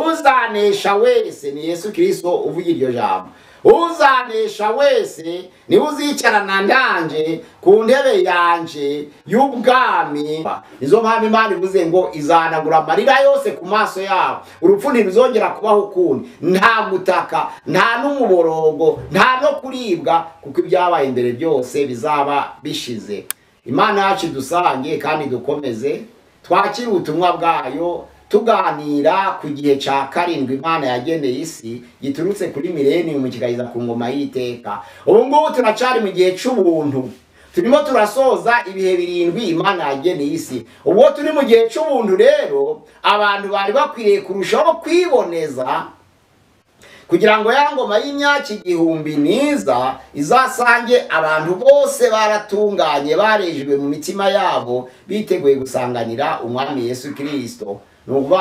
uzanesha wese ni Yesu Kristo uvuga iryo jambo. Uzanesha wese ni uzicarana ndanje ku ntebe yanje y'ubwami. Nizo mpamvu Imana ivuze ngo izanagura amarira yose ku maso yabo, urupfu ntiruzongera kubaho ukundi, nta gutaka, nta n'umuborogo, nta no kuribwa, kuko ibyabaye imbere byose bizaba bishize. Imana yacu dusange kandi dukomeze twakira ubutumwa bwayo tuganira ku gihe cya karindwi Imana yageneye isi giturutse kuri millennium kigaheza ku ngoma y'iteka. Ubu ngubu turacari mu gihe cy'ubuntu, turimo turasoza ibihe birindwi Imana yageneye isi. Ubwo turi mu gihe cy'ubuntu rero, abantu bari bakwiriye kurushaho kwiboneza kugira ngo ya ngoma y'imyaka igihumbi niza izasange abantu bose baratunganye, barejwe mu mitima yabo, biteguye gusanganira umwami Yesu Kristo. Nukuvuga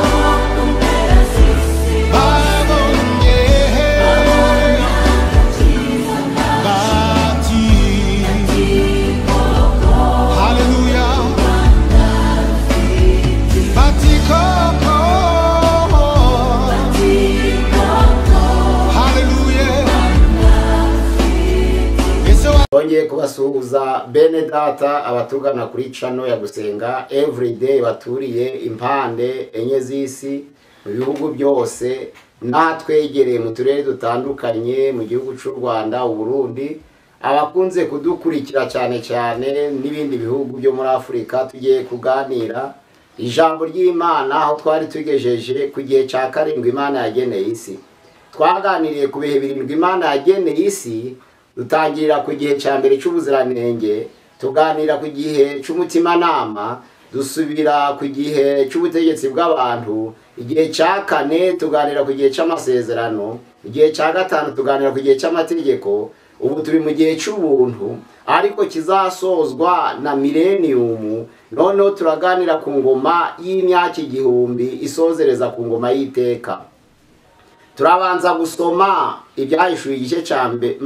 Bongeye kubasuhuza bene data abatugana kuri channel ya Gusenga Everyday baturiye impande enye z'isi mu bihugu byose, natwegereye mu turere dutandukanye mu gihugu cy'u Rwanda, u Burundi, abakunze kudukurikira cyane cyane n'ibindi bihugu byo muri Afrika. Tugiye kuganira ijambo ry'Imana aho twari tugejeje ku gihe cya karindwi Imana yageneye isi. Twaganiriye ku bihe birindwi Imana yageneye isi, dutangirira ku gihe cya mbere cy'ubuziranenge, tuganira ku gihe cy'umutimanama, dusubira ku gihe cy'ubutegetsi bw'abantu, igihe cya kane tuganira ku gihe cy'amasezerano, igihe cya gatanu tuganira ku gihe cy'amategeko. Ubu turi mu gihe cy'ubuntu ariko kizasozwa na millennium. Noneho turaganira ku ngoma y'imyaka igihumbi isozereza ku ngoma y'iteka. Turabanza gusoma ibyahishuye igice cya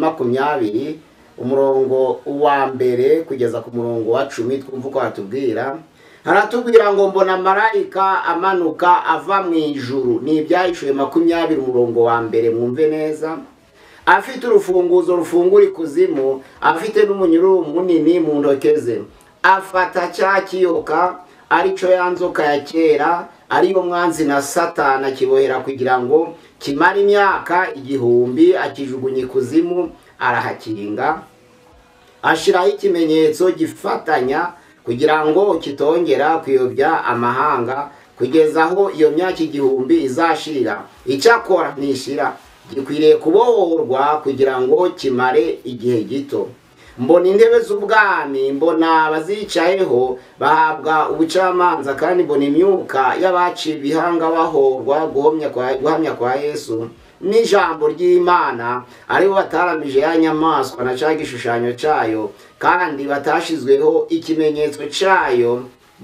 20 umurongo wa mbere kugeza ku murongo wa 10. Twumva uko hatubwira. Haratubwira ngo mbona marayika amanuka ava mu ijuru. Ni ibyahishuye 20 umurongo wa mbere, mwumve neza. Afite urufunguzo rufungura ikuzimu, afite n'umunyururu munini mu ntoke ze. Afata cya kiyoka arico ya nzoka ya kera, ariyo mwanzi na Satana, kibohera kugira ngo kimara imyaka igihumbi, akijugunya ikuzimu, arahakinga, ashiraho ikimenyetso gifatanya kugira ngo kitongera kuyobya amahanga kugeza aho iyo myaka igihumbi izashira. Icyakora nishira gikwiriye kubohorwa kugira ngo kimare igihe gito. Mbona intebe z'ubwami, mbona abazicayeho bahabwa ubucamanza, kandi mbona imyuka y'abaciye ibihanga bahorwa guhamya kwa Yesu n'ijambo ry'Imana, aribo bataramije ya nyamaswa na cya gishushanyo cyayo, kandi batashizweho ikimenyetso cyayo,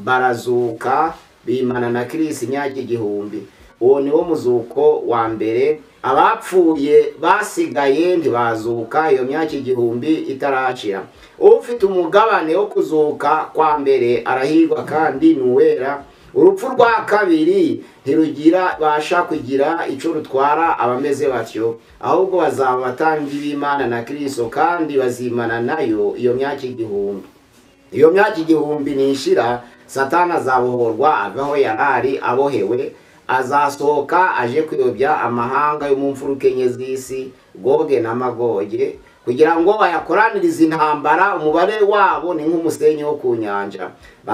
barazuka bimana na Kristo imyaka igihumbi. Uwo ni wo muzuko wa mbere. Abapfuye basigaye ntibazuka iyo myaka igihumbi itarashira. Ufite umugabane wo kuzuka kwa mbere arahirwa kandi nuwera. Urupfu rwa kabiri ntirugira basha kugira ico rutwara abameze batyo, ahubwo bazaba abatambyi b'Imana na Kristo, kandi bazimana nayo iyo myaka igihumbi. Iyo myaka igihumbi nishira, Satana azabohorwa avaho yarari abohewe, azasohoka aje kuyobya amahanga yo mu mfuruka enye z'isi, Goge na Magoge, kugira ngo bayakoranirize intambara. Umubare wabo ni nk'umusenyi wo ku nyanja.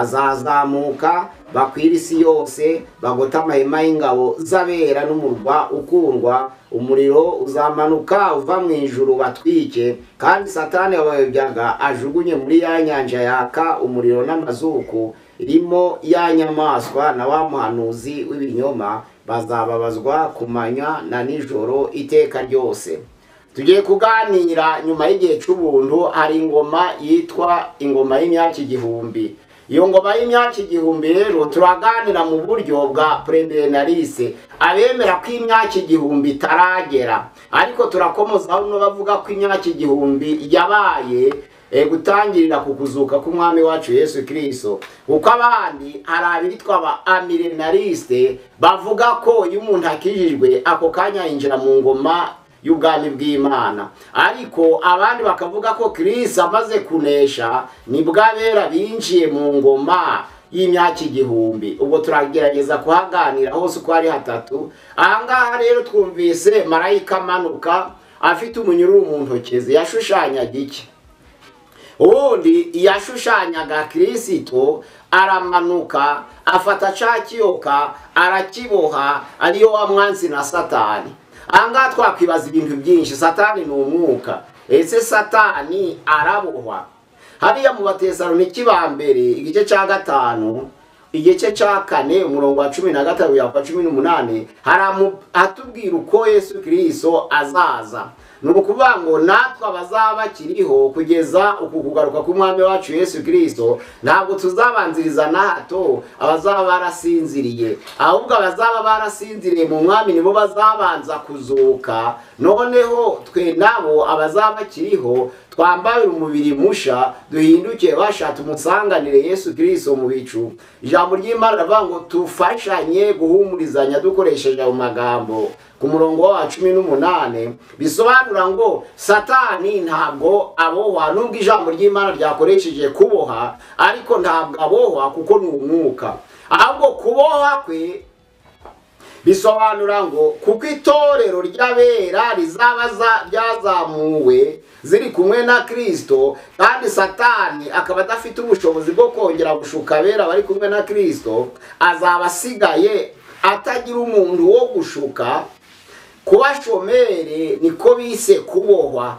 Bazazamuka bakwira isi yose, bagota amahema y'ingabo z'abera n'umurwa ukundwa. Umuriro uzamanuka uva mu ijuru batwike, kandi Satani wabayobyaga ajugunye muri ya nyanja yaka umuriro n'amazuku, irimo ya nyamaswa na wa muhanuzi w'ibinyoma. Bazababazwa kumanya na nijoro iteka ryose. Tugiye kuganira nyuma y'igihe cy'ubuntu. Hari ingoma yitwa ingoma y'imyaka igihumbi. Iyo ngoma y'imyaka igihumbi rero turaganira mu buryo bwa preliminarise, abemera ko imyaka igihumbi itaragera, ariko turakomoza no bavuga ko imyaka igihumbi yabaye gutangirira ku kuzuka k'umwami wacu Yesu Kristo. Kuko abandi hari abitwa ba amilenaliste bavuga ko iyo umuntu akijijwe ako kanya yinjira mu ngoma y'ubwami bw'Imana, ariko abandi bakavuga ko Kristo amaze kunesha nibwo abera binjiye mu ngoma y'imyaka 1000. Ubwo turagerageza kuhaganira hose uko ari hatatu. Ahangaha rero twumvise marayika amanuka afite umunyururu mu ntoki ze. Yashushanyaga iki? Ubundi yashushanyaga Kristo aramanuka afata ca kiyoka arakiboha, ariyo wa mwanzi na Satani. Ahangaha twakwibaza ibintu byinshi. Satani ni umwuka, ese Satani arabohwa? Hariya mu Batesalonike ba mbere igice cya 5 igice cya 4 umurongo wa 13 ya 18 hatubwira uko Yesu Kristo azaza. Nukuvuga ngo natwe abazaba bakiriho kugeza uku kugaruka k'umwami wacu Yesu Kristo ntabwo tuzabanziriza na hato abazaba barasinziriye, ahubwo abazaba barasinziriye mu mwami nibo bazabanza kuzuka. Noneho twe nabo abazaba bakiriho twambaye umubiri musha duhinduke bashatse umusanganire Yesu Kristo mu bicu. Ijambo ry'Imana ravuga ngo tufashanye guhumurizanya dukoresheje ayo magambo ku murongo wa 18 bisobanura ngo Satani ntabwo abohwa, nubwo ijambo ry'Imana ryakoresheje kuboha, ariko ntabwo abohwa kuko ni umwuka. Ahubwo kubohwa kwe bisobanura ngo kuko itorero ry'abera rizaba byazamuwe ziri kumwe na Kristo, kandi Satani akaba adafite ubushobozi bwo kongera gushuka abera bari kumwe na Kristo, azaba asigaye atagira umuntu wo gushuka. Kuba shomere niko bise kubohwa.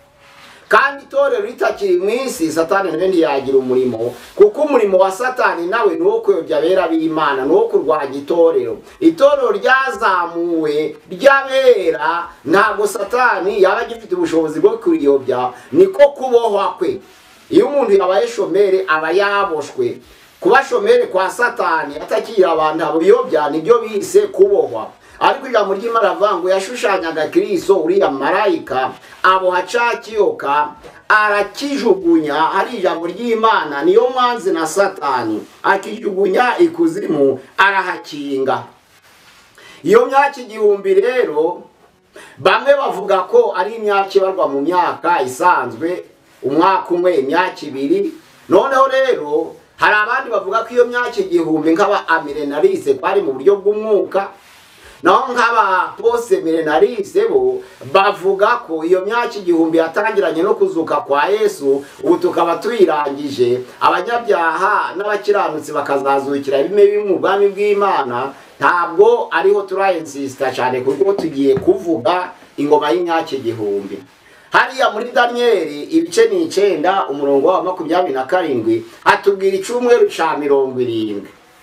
Kandi itorero ritakiri mu isi, Satani nawe ntiyagira umurimo, kuko umurimo wa Satani nawe ni wo kuyobya abera b'Imana, ni wo kurwanya itorero. Itorero ryazamuwe ry'abera, ntabwo Satani yaba agifite ubushobozi bwo kuriyobya. Niko kubohwa kwe. Iyo umuntu yabaye shomere aba yaboshwe. Kuba shomere kwa Satani atakira abantu abuyobya nibyo bise kubohwa. Ariko ijambo ry'Imana ravuga ngo yashushanyaga Kristo uriya marayika aboha ca kiyoka arakijugunya. Hari ijambo ry'Imana niyo mwanzi na Satani, akijugunya ikuzimu arahakinga. Iyo myaka 1000 rero bamwe bavuga ko ari imyaka ibarwa mu myaka isanzwe, umwaka umwe, imyaka 2. Noneho rero hari abandi bavuga ko iyo myaka 1000 nk'aba amilenaliste bari mu buryo bw'umwuka, naho nk'aba poste milenaliste bo bavuga ko iyo myaka 1000 yatangiranye no kuzuka kwa Yesu, ubu tukaba tuyirangije. Abanyabyaha n'abakiranutsi bakazazukira bimwe mu bwami bw'Imana. Ntabwo ariho turainsista cyane kuko tugiye kuvuga ingoma y'imyaka 1000. Hariya muri Danieli ibice 9 umurongo wa 27 atubwira icumweru ca 70.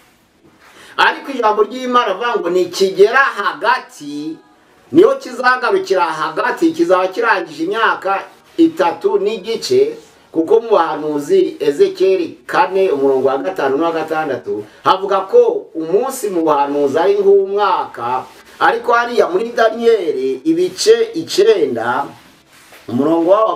Ariko ijambo ry'Imana avuga ngo nikigera hagati niyo kizagarukira hagati, kizaba kirangije imyaka 3 n'igice, kuko mu bahanuzi Ezekiel 4 umurongo wa 5 na 6 havuga ko umunsi mu bahanuzi ari nk'umwaka. Ariko hariya muri Danieli ibice 9 umurongo wa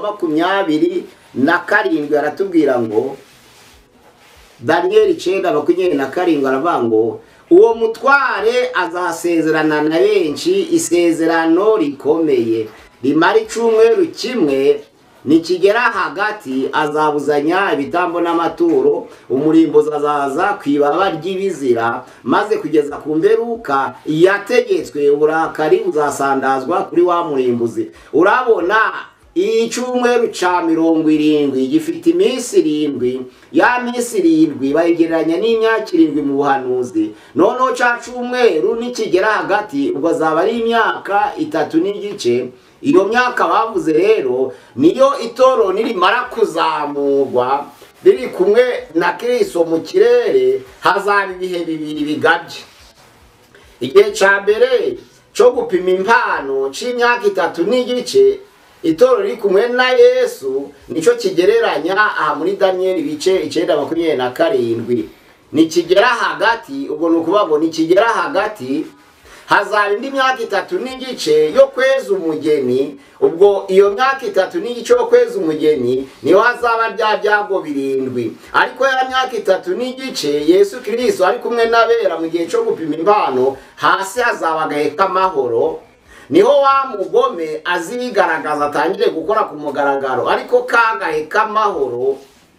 27 aratubwira ngo Danieli 9:27 aravuga ngo uwo mutware azasezerana na benshi isezerano rikomeye rimara icumweru kimwe, nikigera hagati azabuzanya ibitambo n'amaturo, umurimbuzi azaza kwibaba ry'ibizira, maze kugeza ku mberuka yategetswe uburakari buzasandazwa kuri wa murimbuzi. Urabona icumweru ca 70 gifite iminsi 7, ya minsi 7 bayigereranya n'imyaka 7 mu buhanuzi. Noneho ca cumweru nikigera hagati ubwo azaba ari imyaka 3 n'igice. Iyo myaka bavuze rero niyo itoro nirimara kuzamurwa biri kumwe na Kristo mu kirere, hazaba ibihe bibiri bigabye. Igihe ca mbere cyo gupima impano c'imyaka 3 n'igice, itoro riri kumwe na Yesu nico kigereranya aha muri Danieli bice 9:27. Nikigera hagati ubwo nukuvuga ngo nikigera hagati hazaba indi myaka 3 n'igice yo kweza umugeni. Ubwo iyo myaka 3 n'igice yo kweza umugeni niho hazaba bya byago 7. Ariko ya myaka 3 n'igice Yesu Kristo ari kumwe n'abera mu gihe cyo gupima impano, hasi hazaba agahe k'amahoro. Niho wa mugome azigaragaza atangire gukora ku mugaragaro, ariko kagahe k'amahoro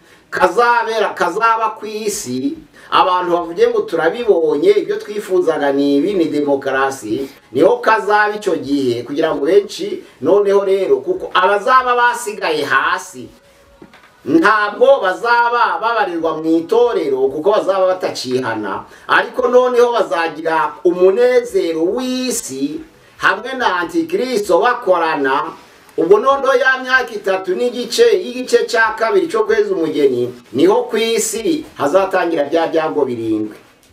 kazaba ku isi. Abantu bavuge ngo turabibonye, ibyo twifuzaga ni ibi, ni demokarasi. Niho kazaba icyo gihe, kugira ngo benshi noneho rero, kuko abazaba basigaye hasi ntabwo bazaba babarirwa mu itorero, kuko bazaba batacihana, ariko noneho bazagira umunezero w'isi hamwe na Antikristo bakorana. Ubwo noneho ya myaka 3 n'igice, igice cya 2 cyo kweza umugeni, niho ku isi hazatangira bya byago 7.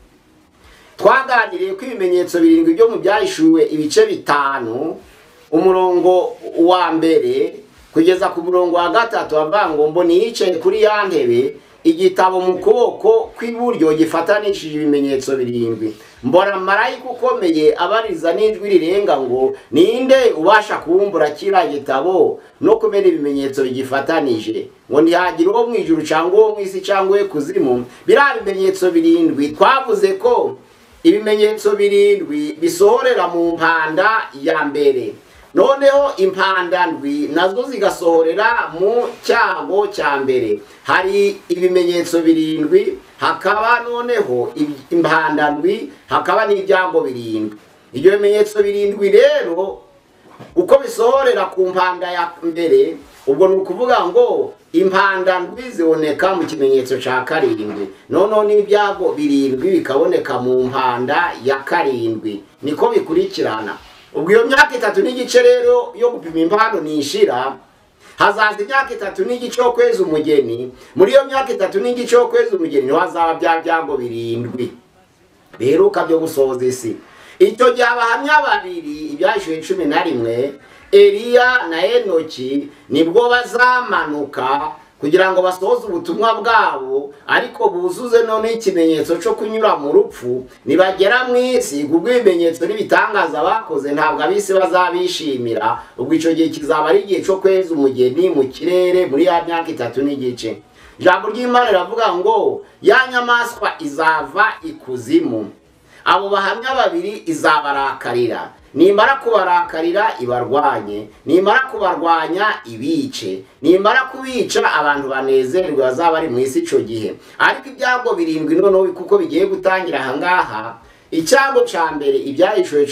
Twaganiriye ko ibimenyetso 7 byo mu byahishuwe ibice 5, umurongo wa mbere kugeza ku murongo wa 3 bavuga ngo mboni yicaye kuri ya ntebe, igitabo mu kuboko kw'iburyo gifatanishije ibimenyetso 7. Mbona marayika ukomeye abariza n'ijwi rirenga ngo ninde ubasha kubumbura kiriya gitabo no kumenya ibimenyetso bigifatanije, ngo ntihagira uwo mu ijuru cyangwa uwo mu isi cyangwa we kuzimu. Biriya bimenyetso 7 twavuze ko ibimenyetso 7 bisohorera mu mpanda ya mbere, noneho impanda ndwi nazo zigasohorera mu cyago cya mbere. Hari ibimenyetso 7, hakaba noneho impanda ndwi, hakaba n'ibyago 7. Ibyo bimenyetso 7 rero uko bisohorera ku mpanda ya mbere, ubwo ni ukuvuga ngo impanda ndwi ziboneka mu kimenyetso cya 7, noneho n'ibyago 7 bikaboneka mu mpanda ya 7. Niko bikurikirana. Ubwo iyo myaka 3 n'igice rero yo gupima impano nishira, hazaza imyaka 3 n'igice yo kweza umugeni. Muri iyo myaka 3 n'igice yo kweza umugeni niho hazaba bya byago 7 biheruka byo gusohoza isi. Icyo gihe abahamya 2 ibyahishuwe 11, Eliya na Enoki, nibwo bazamanuka kugira ngo basohoze ubutumwa bwabo, ariko buzuze none ikimenyetso cyo kunyura mu rupfu. Nibagera mu isi kubwo ibimenyetso n'ibitangaza bakoze, ntabwo abisi bazabishimira. Ubwo icyo gihe kizaba ari igihe cyo kweza umugeni mu kirere muri ya myaka 3 n'igice. Ijambo ry'Imana riravuga ngo ya nyamaswa izava ikuzimu, abo bahamya 2 izabarakarira, nimara kubarakarira ibarwanye, nimara kubarwanya ibice, nimara kubica abantu banezerwe bazaba ari mu isi icyo gihe. Ariko ibyago 7 noneho kuko bigiye gutangira ahangaha. Icyago cya mbere ibyahishuwe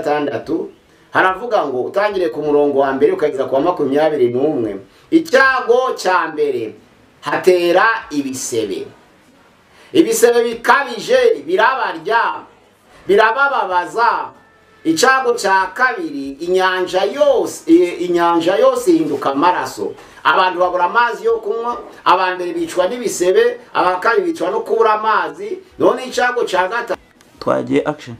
16, haravuga ngo utangire ku murongo wa mbere ukageza ku 21. Icyago cya mbere hatera ibisebe. Ibisebe bikabije birabarya, birabababaza. Icyago cya 2, inyanja yose ihinduka amaraso. Abantu babura amazi yo kunywa, abambere bicwa n'ibisebe, abakari bicwa no kubura amazi. None icyago cya 3, twagiye action.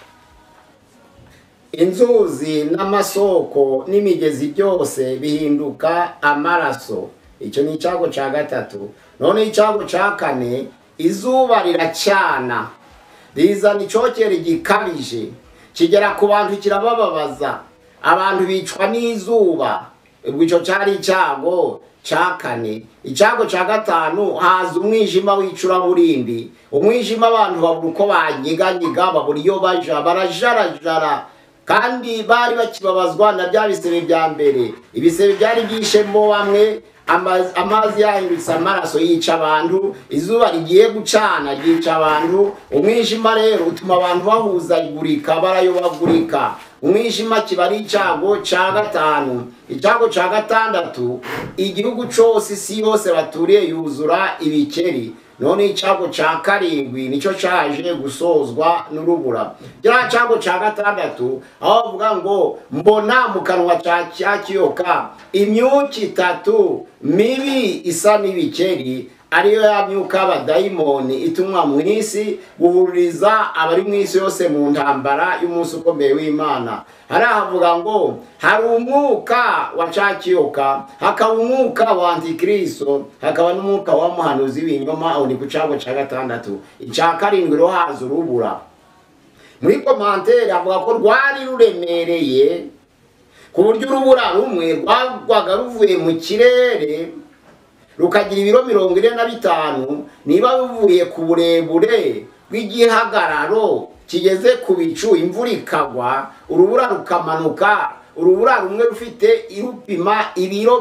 Inzuzi n'amasoko n'imigezi byose bihinduka amaraso. Icyo ni icyago cya 3. None icyago cya 4, izuba riracana, rizana icyokere gikabije, kigera ku bantu kirabababaza, abantu bicwa n'izuba. Ubwo icyo cyari icyago cya 4. Icyago cya 5, haza umwijima w'icuraburindi. Umwijima abantu babura uko banyiganyiga, babura iyo baja, barajarajara, kandi bari bakibabazwa na bya bisebe bya mbere. Ibisebe byari byishemo bamwe, amazi yahindutse amaraso yica abantu, izuba rigiye gucana ryica abantu. Umwijima rero utuma abantu bahuzagurika, barayobagurika. Umwijima kiba ari icyago cya 5. Icyago cya 6, igihugu cyose, isi yose baturiye yuzura ibikeri. None icyago cya 7 nicyo cyaje gusozwa n'urubura. Kiriya cyago cya 6 aho bavuga ngo mbona mu kanwa cya kiyoka imyuka 3 mibi isa n'ibikeri, ariyo ya myuka y'abadayimoni itumwa mu isi guhuririza abari mu isi yose mu ntambara y'umunsi ukomeye w'Imana. Hari havuga ngo hari umwuka wa cya kiyoka, hakaba umwuka wa Antikristo, hakaba n'umwuka wa muhanuzi w'ibinyoma. Aho ni ku cyago cya 6. Icya 7 rero haza urubura. muri komantere avuga ko rwari ruremereye ku buryo urubura rumwe rwagwaga ruvuye mu kirere rukagira ibiro 45 niba bivuye ku burebure bw'igihagararo kigeze ku bicu, imvura ikagwa, urubura rukamanuka, urubura rumwe rufite irupima ibiro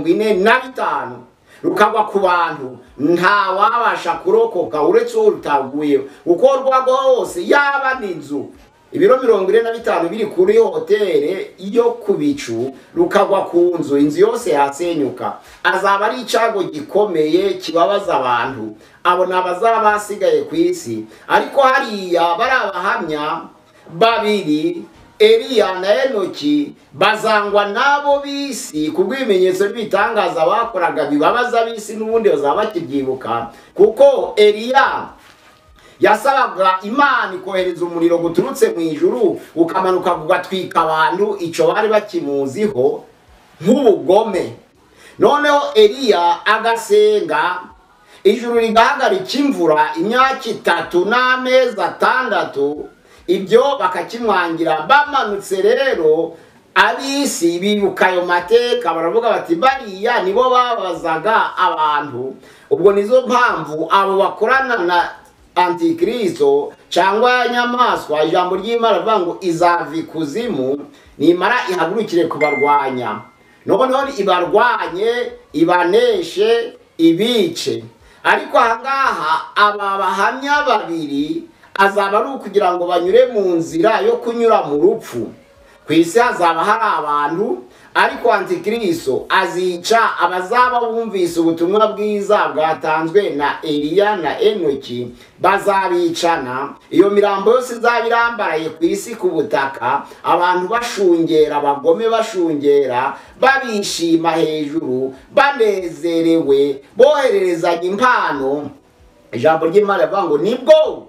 45 rukagwa ku bantu, nta wabasha kurokoka uretse uwo rutaguye. uko rwagwa hose yaba n'inzu ibiro 45 biri kuri hoteli yo ku bicu rukagwa ku nzu, inzu yose yasenyuka. azaba ari icago gikomeye kibabaza abantu, abo nabazaba basigaye ku isi. ariko hariya bari abahamya babiri, Eliya na Enoki, bazangwa nabo bisi kubw'ibimenyetso bitangaza bakoraga bibabaza bisi, n'ubundi bazaba bakibyibuka. kuko Eliya yasabaga Imana ikohereza umuriro guturutse mu ijuru ukamanuka kugatwika abantu, ico bari bakimuziho nk'ubugome. noneho Eliya agasenga, ijuru rigahagarika imvura imyaka 3 n'amezi 6, ibyo bakakimwangira. bamanutse rero abisi bibuka ayo mateka, baravuga bati bariya nibo babazaga abantu. ubwo nizo mpamvu abo bakorana na Antikristo cyangwa nyamaswa, ijambo ry'Imana rivuga ngo izava ikuzimu nimara ihagurukire kubarwanya. noneho ibarwanye, ibaneshe, ibice. ariko ahangaha aba bahamya babiri azaba ari ukugira ngo banyure mu nzira yo kunyura mu rupfu. ku isi hazaba hari abantu, ariko Antikristo azica abazaba bumvise ubutumwa bwiza bwatanzwe na Eliya na Enoki, bazabicana. iyo mirambo yose izaba irambaraye ku isi ku butaka, abantu bashungera, abagome bashungera, babishima hejuru, banezerewe, bohererezanya impano. ijambo ry'Imana rivuga ngo nibwo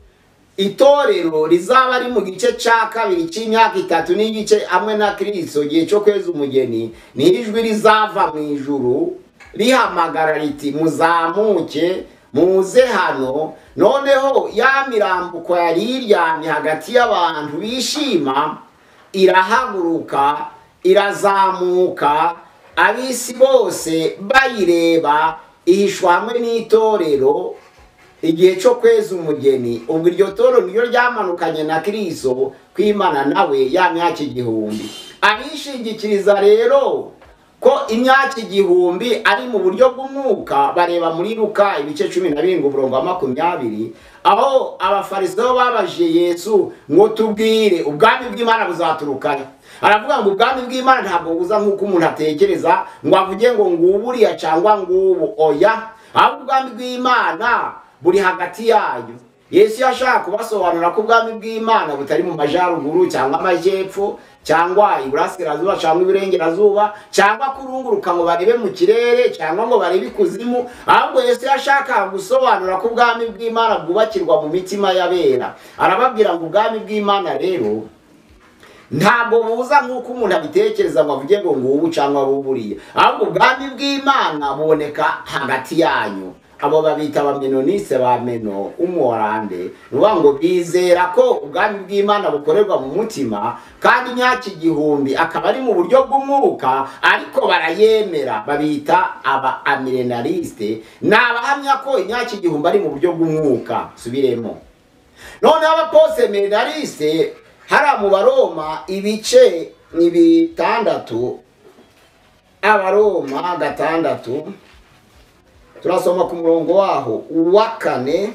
itorero rizaba ari mu gice cya kabiri cy'imyaka 3 n'igice hamwe na Kristo, gihe cyo kweza umugeni. n'ijwi rizava mu ijuru rihamagara riti muzamuke muze hano. noneho ya mirambuko yari iryamye hagati y'abantu bishima irahaguruka, irazamuka, abisi bose bayireba, ihishwa hamwe n'itorero igihe cyo kweza umugeni. ubwo iryo toro niryo ryamanukanye na Kristo kwimana nawe ya myaka 1000. abishingikiriza rero ko imyaka 1000 ari mu buryo bw'umwuka bareba muri Luka ibice 17 umurongo wa 20, aho abafarisayo babajije Yesu ngo tubwire ubwami bw'Imana buzaturukahe. aravuga ngo ubwami bw'Imana ntabwo buza nk'uko umuntu atekereza ngo avuge ngo nguburiya cyangwa ngubu, oya. ahubwo ubwami bw'Imana buri hagati yayo. Yesu yashaka kubasobanura ko ubwami bw'Imana butari mu majaruguru cyangwa amajyepfo cyangwa iburasirazuba cyangwa ibirengerazuba cyangwa kurunguruka ngo barebe mu kirere cyangwa ngo barebe ikuzimu. ahubwo Yesu yashaka gusobanura ko ubwami bw'Imana bwubakirwa mu mitima y'abera. arababwira ngo ubwami bw'Imana rero ntabwo buza nk'uko umuntu abitekereza ngo avuge ngo ngubu cyangwa buburiya, ahubwo ubwami bw'Imana buboneka hagati yanyu. abo babita abamenoniste ba Meno umworande, nuvuga ngo bizera ko ubwami bw'Imana bukorerwa mu mutima, kandi imyaka 1000 akaba ari mu buryo bw'umwuka, ariko barayemera. babita aba amilenariste, nabahamya ko imyaka 1000 ari mu buryo bw'umwuka. subiremo. none abaposeminariste hari mu Baroma ibice 6, Abaroma 6, turasoma ku murongo waho wa 4.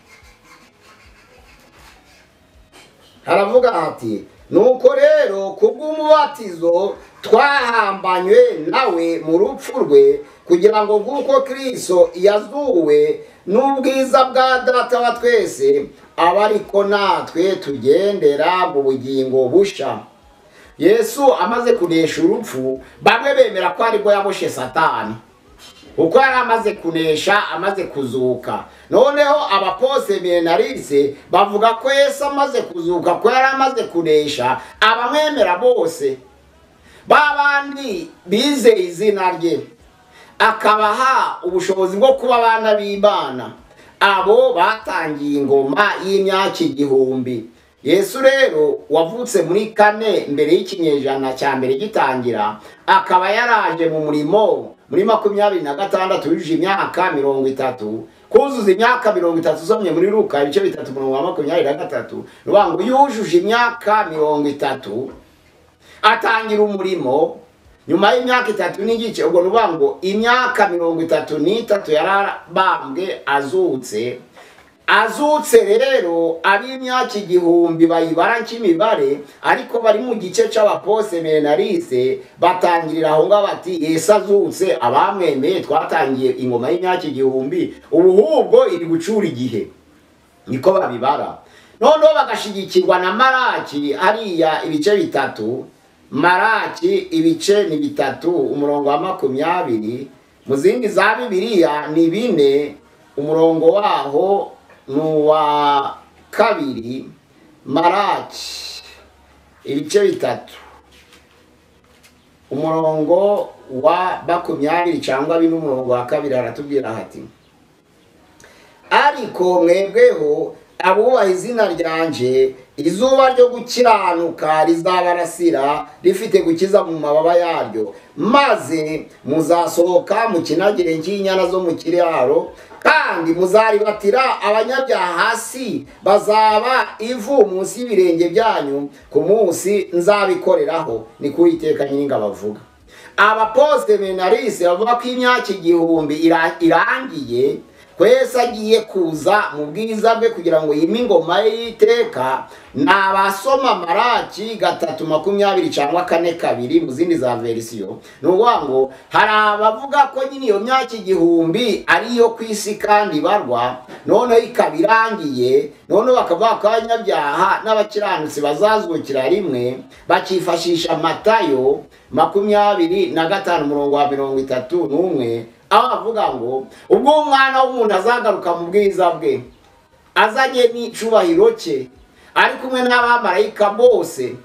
haravuga ati nuko rero kubw'umubatizo twahambanywe nawe mu rupfu rwe, kugira ngo nk'uko Kristo yazuwe n'ubwiza bwa Data wa twese, aba ariko natwe tugendera mu bugingo busha. Yesu amaze kunesha urupfu, bamwe bemera ko aribwo yaboshe Satani, uko yari amaze kunesha, amaze kuzuka. noneho abaposeminariste bavuga ko Yesu amaze kuzuka, ko yari amaze kunesha, abamwemera bose babandi bizeye izina rye, akabaha ubushobozi bwo kuba abana b'Imana. abo batangiye ingoma y'imyaka 1000. Yesu rero wavutse muri kane mbere y'ikinyejana cya mbere gitangira, akaba yaraje mu murimo muri 26 yujuje imyaka 30, kuzuza imyaka 30 usomye muri Luka ibice 3:23, rubango yujuje imyaka 30 atangira umurimo. Nyuma y'imyaka 3 n'igice, ubwo rubango imyaka 33 yarabambwe azutse rero ab'imyaka 1000 bayibara nk'imibare, ariko bari mu gice c'abaposeminarise batangirira aho ngaho bati Yesu azutse, abamwemeye twatangiye ingoma y'imyaka 1000, ubuhubwo iri gucura igihe, niko babibara. Noneho bagashigikirwa na Maraki hariya ibice 3, Maraki ibice ni 3 umurongo wa 20, mu zindi za Bibiliya ni 4 umurongo waho nuwa 2. Maraki ibice 3 umurongo wa 20 cyangwa 4 umurongo wa 2 aratubwira hati: ariko mwebweho abubaha izina ryanje, izuba ryo gukiranuka rizabarasira rifite gukiza mu mababa yaryo, maze muzasohoka mu kinagire cy'inyana zo mu kiraro, kandi muzaribatira abanyabyaha hasi, bazaba ivu munsi y'ibirenge byanyu ku munsi nzabikoreraho, ni ku Uwiteka Nyiringabo avuga. Abaposeminarise bavuga ko imyaka 1000 irangiye, kwese agiye kuza mu bwiza bwe kugira ngo yime ingoma y'iteka. Nabasoma Maraki 3:20 cyangwa 4:2 mu zindi za versiyo, nuvuga ngo hari abavuga ko nyine iyo myaka 1000 ari yo kwisi kandi barwa, none ikabirangiye, none bakavuga ko abanyabyaha n'abakiranutsi bazazukira rimwe, bakifashisha Matayo 25 umurongo wa 31, aho avuga ngo ubwo umwana w'umuntu azagaruka mu bwiza bwe azanye n'icubahiro cye ari kumwe n'abamarayika bose,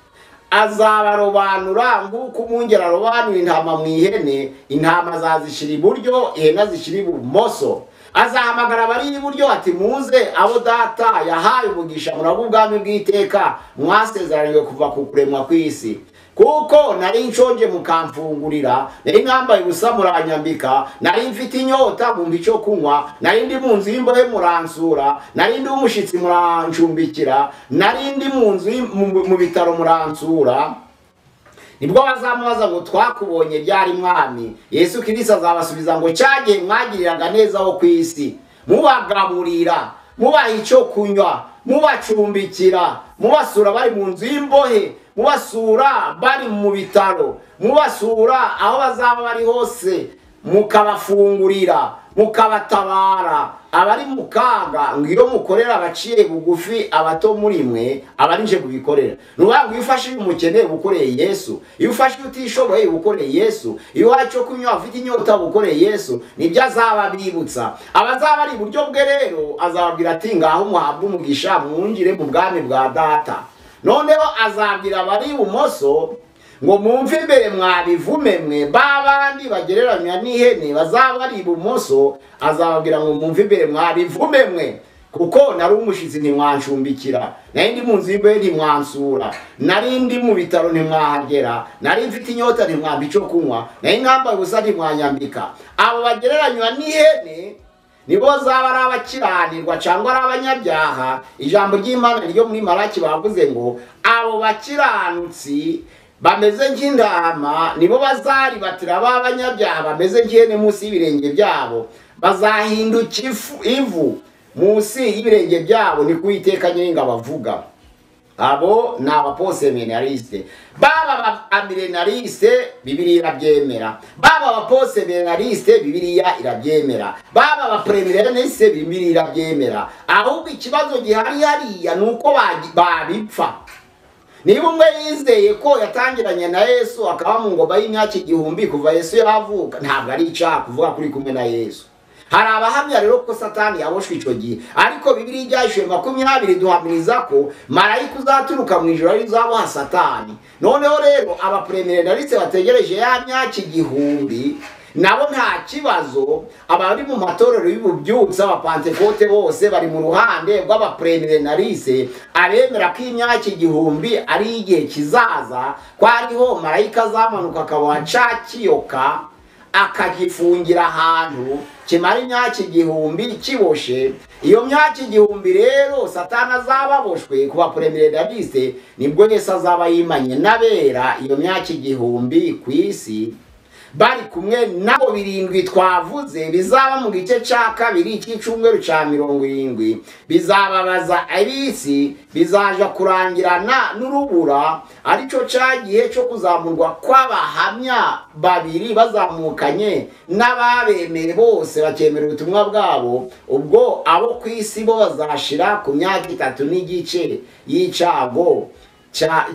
azabarobanura nk'uko umwungeri arobanura intama mu ihene, intama zazishira iburyo, ihene zishira ibumoso. Azahamagara abari iburyo ati muze abo data yahaye umugisha muraba ubwami bw'iteka mwasezeraniwe kuva ku kuremwa kw'isi, kuko nari nshonje mukamfungurira, nari nambaye ubusa muranyambika, nari mfite inyota mumpa icyo kunywa, nari ndi mu nzu y'imbohe muransura, nari ndi umushitsi murancumbikira, nari ndi mu nzu mu bitaro muransura. Nibwo bazamubaza ngo twakubonye ryari mwami? Yesu Kristo azabasubiza ngo cyagiye mwagiriraga neza ho ku isi, mubagaburira, mubaha icyo kunywa, mubacumbikira, mubasura bari mu nzu y'imbohe, mubasura bari mu bitaro, mubasura aho bazaba bari hose, mukabafungurira, mukabatabara abari mu kaga. Ngiro mukorera abaciye bugufi abato muri mwe, abari nje kubikorera. Nuba ngwifashije umukene bukoreye Yesu, iyo ufashe utishoboye bukoreye Yesu, iyo wacho kunywa afite inyota bukoreye Yesu, nibyo azaba bibutsa. Abazaba ari iburyo bwe rero azababwira ati ngaho muhabwe umugisha mwungire mu bwami bwa data. Noneho azabwira abari ibumoso ngo mumve imbere mwabivume mwe, babandi bagereranya n'ihene bazaba ari ibumoso, azababwira ngo mumve imbere mwabivume mwe, kuko nari umushitsi ntimwancumbikira, nari ndi mu nzu y'imbohe ntimwansura, nari ndi mu bitaro ntimwahagera, nari mfite inyota ntimwampa icyo kunywa, nari nambaye ubusa ntimwanyambika. Abo bagereranywa n'ihene nibo zaba ari abakiranirwa cyangwa ari abanyabyaha. Ijambo ry'Imana ryo muri Maraki bavuze ngo abo bakiranutsi bameze nk'intama nibo bazaribatira ab'abanyabyaha bameze nk'ihene munsi y'ibirenge byabo, bazahinduka ivu munsi y'ibirenge byabo, ni ku Uwiteka Nyiringabo avuga. Abo ni abaposeminarisite. Baba amilenariste Bibiliya irabyemera, baba abaposeminarisite Bibiliya irabyemera, baba abapremilenariste Bibiliya irabyemera. Ahubwo ikibazo gihari hariya nuko babipfa. Niba umwe yizeye ko yatangiranye na Yesu akaba mu ngoma y'imyaka 1000 kuva Yesu yavuka, ntabwo ari icyaha kuvuga kuri kumwe na Yesu. Hari abahamya rero ko Satani yaboshwe icyo gihe, ariko Bibiliya ibyahishwe 20 duhamiriza ko marayika uzaturuka mu ijoro ari uzaboha Satani. Noneho rero abapremilenariste bategereje ya myaka 1000 nabo nta kibazo. Abari mu matorero y'ububyutse abapantekote bose bari mu ruhande rw'abapremirenarise abemera ko imyaka 1000 ari igihe kizaza, ko ariho marayika azamanuka akaboha ca kiyoka akagifungira ahantu kimara imyaka 1000 kiboshe. Iyo myaka 1000 rero Satani azababoshwe ku bapremirenarise, nibwo Yesu azaba yimanye n'abera iyo myaka 1000 ku isi, bari kumwe nabo 7 twavuze bizaba mu gice ca kabiri cy'icumweru ca 70. Bizababaza abisi, bizaja kurangirana n'urubura, arico cagihe cyo kuzamurwa kw'abahamya 2 bazamukanye n'ababemere bose bakemera ubutumwa bwabo. Ubwo abo ku isi bo bazashira ku myaka 3 n'igice y'icago ca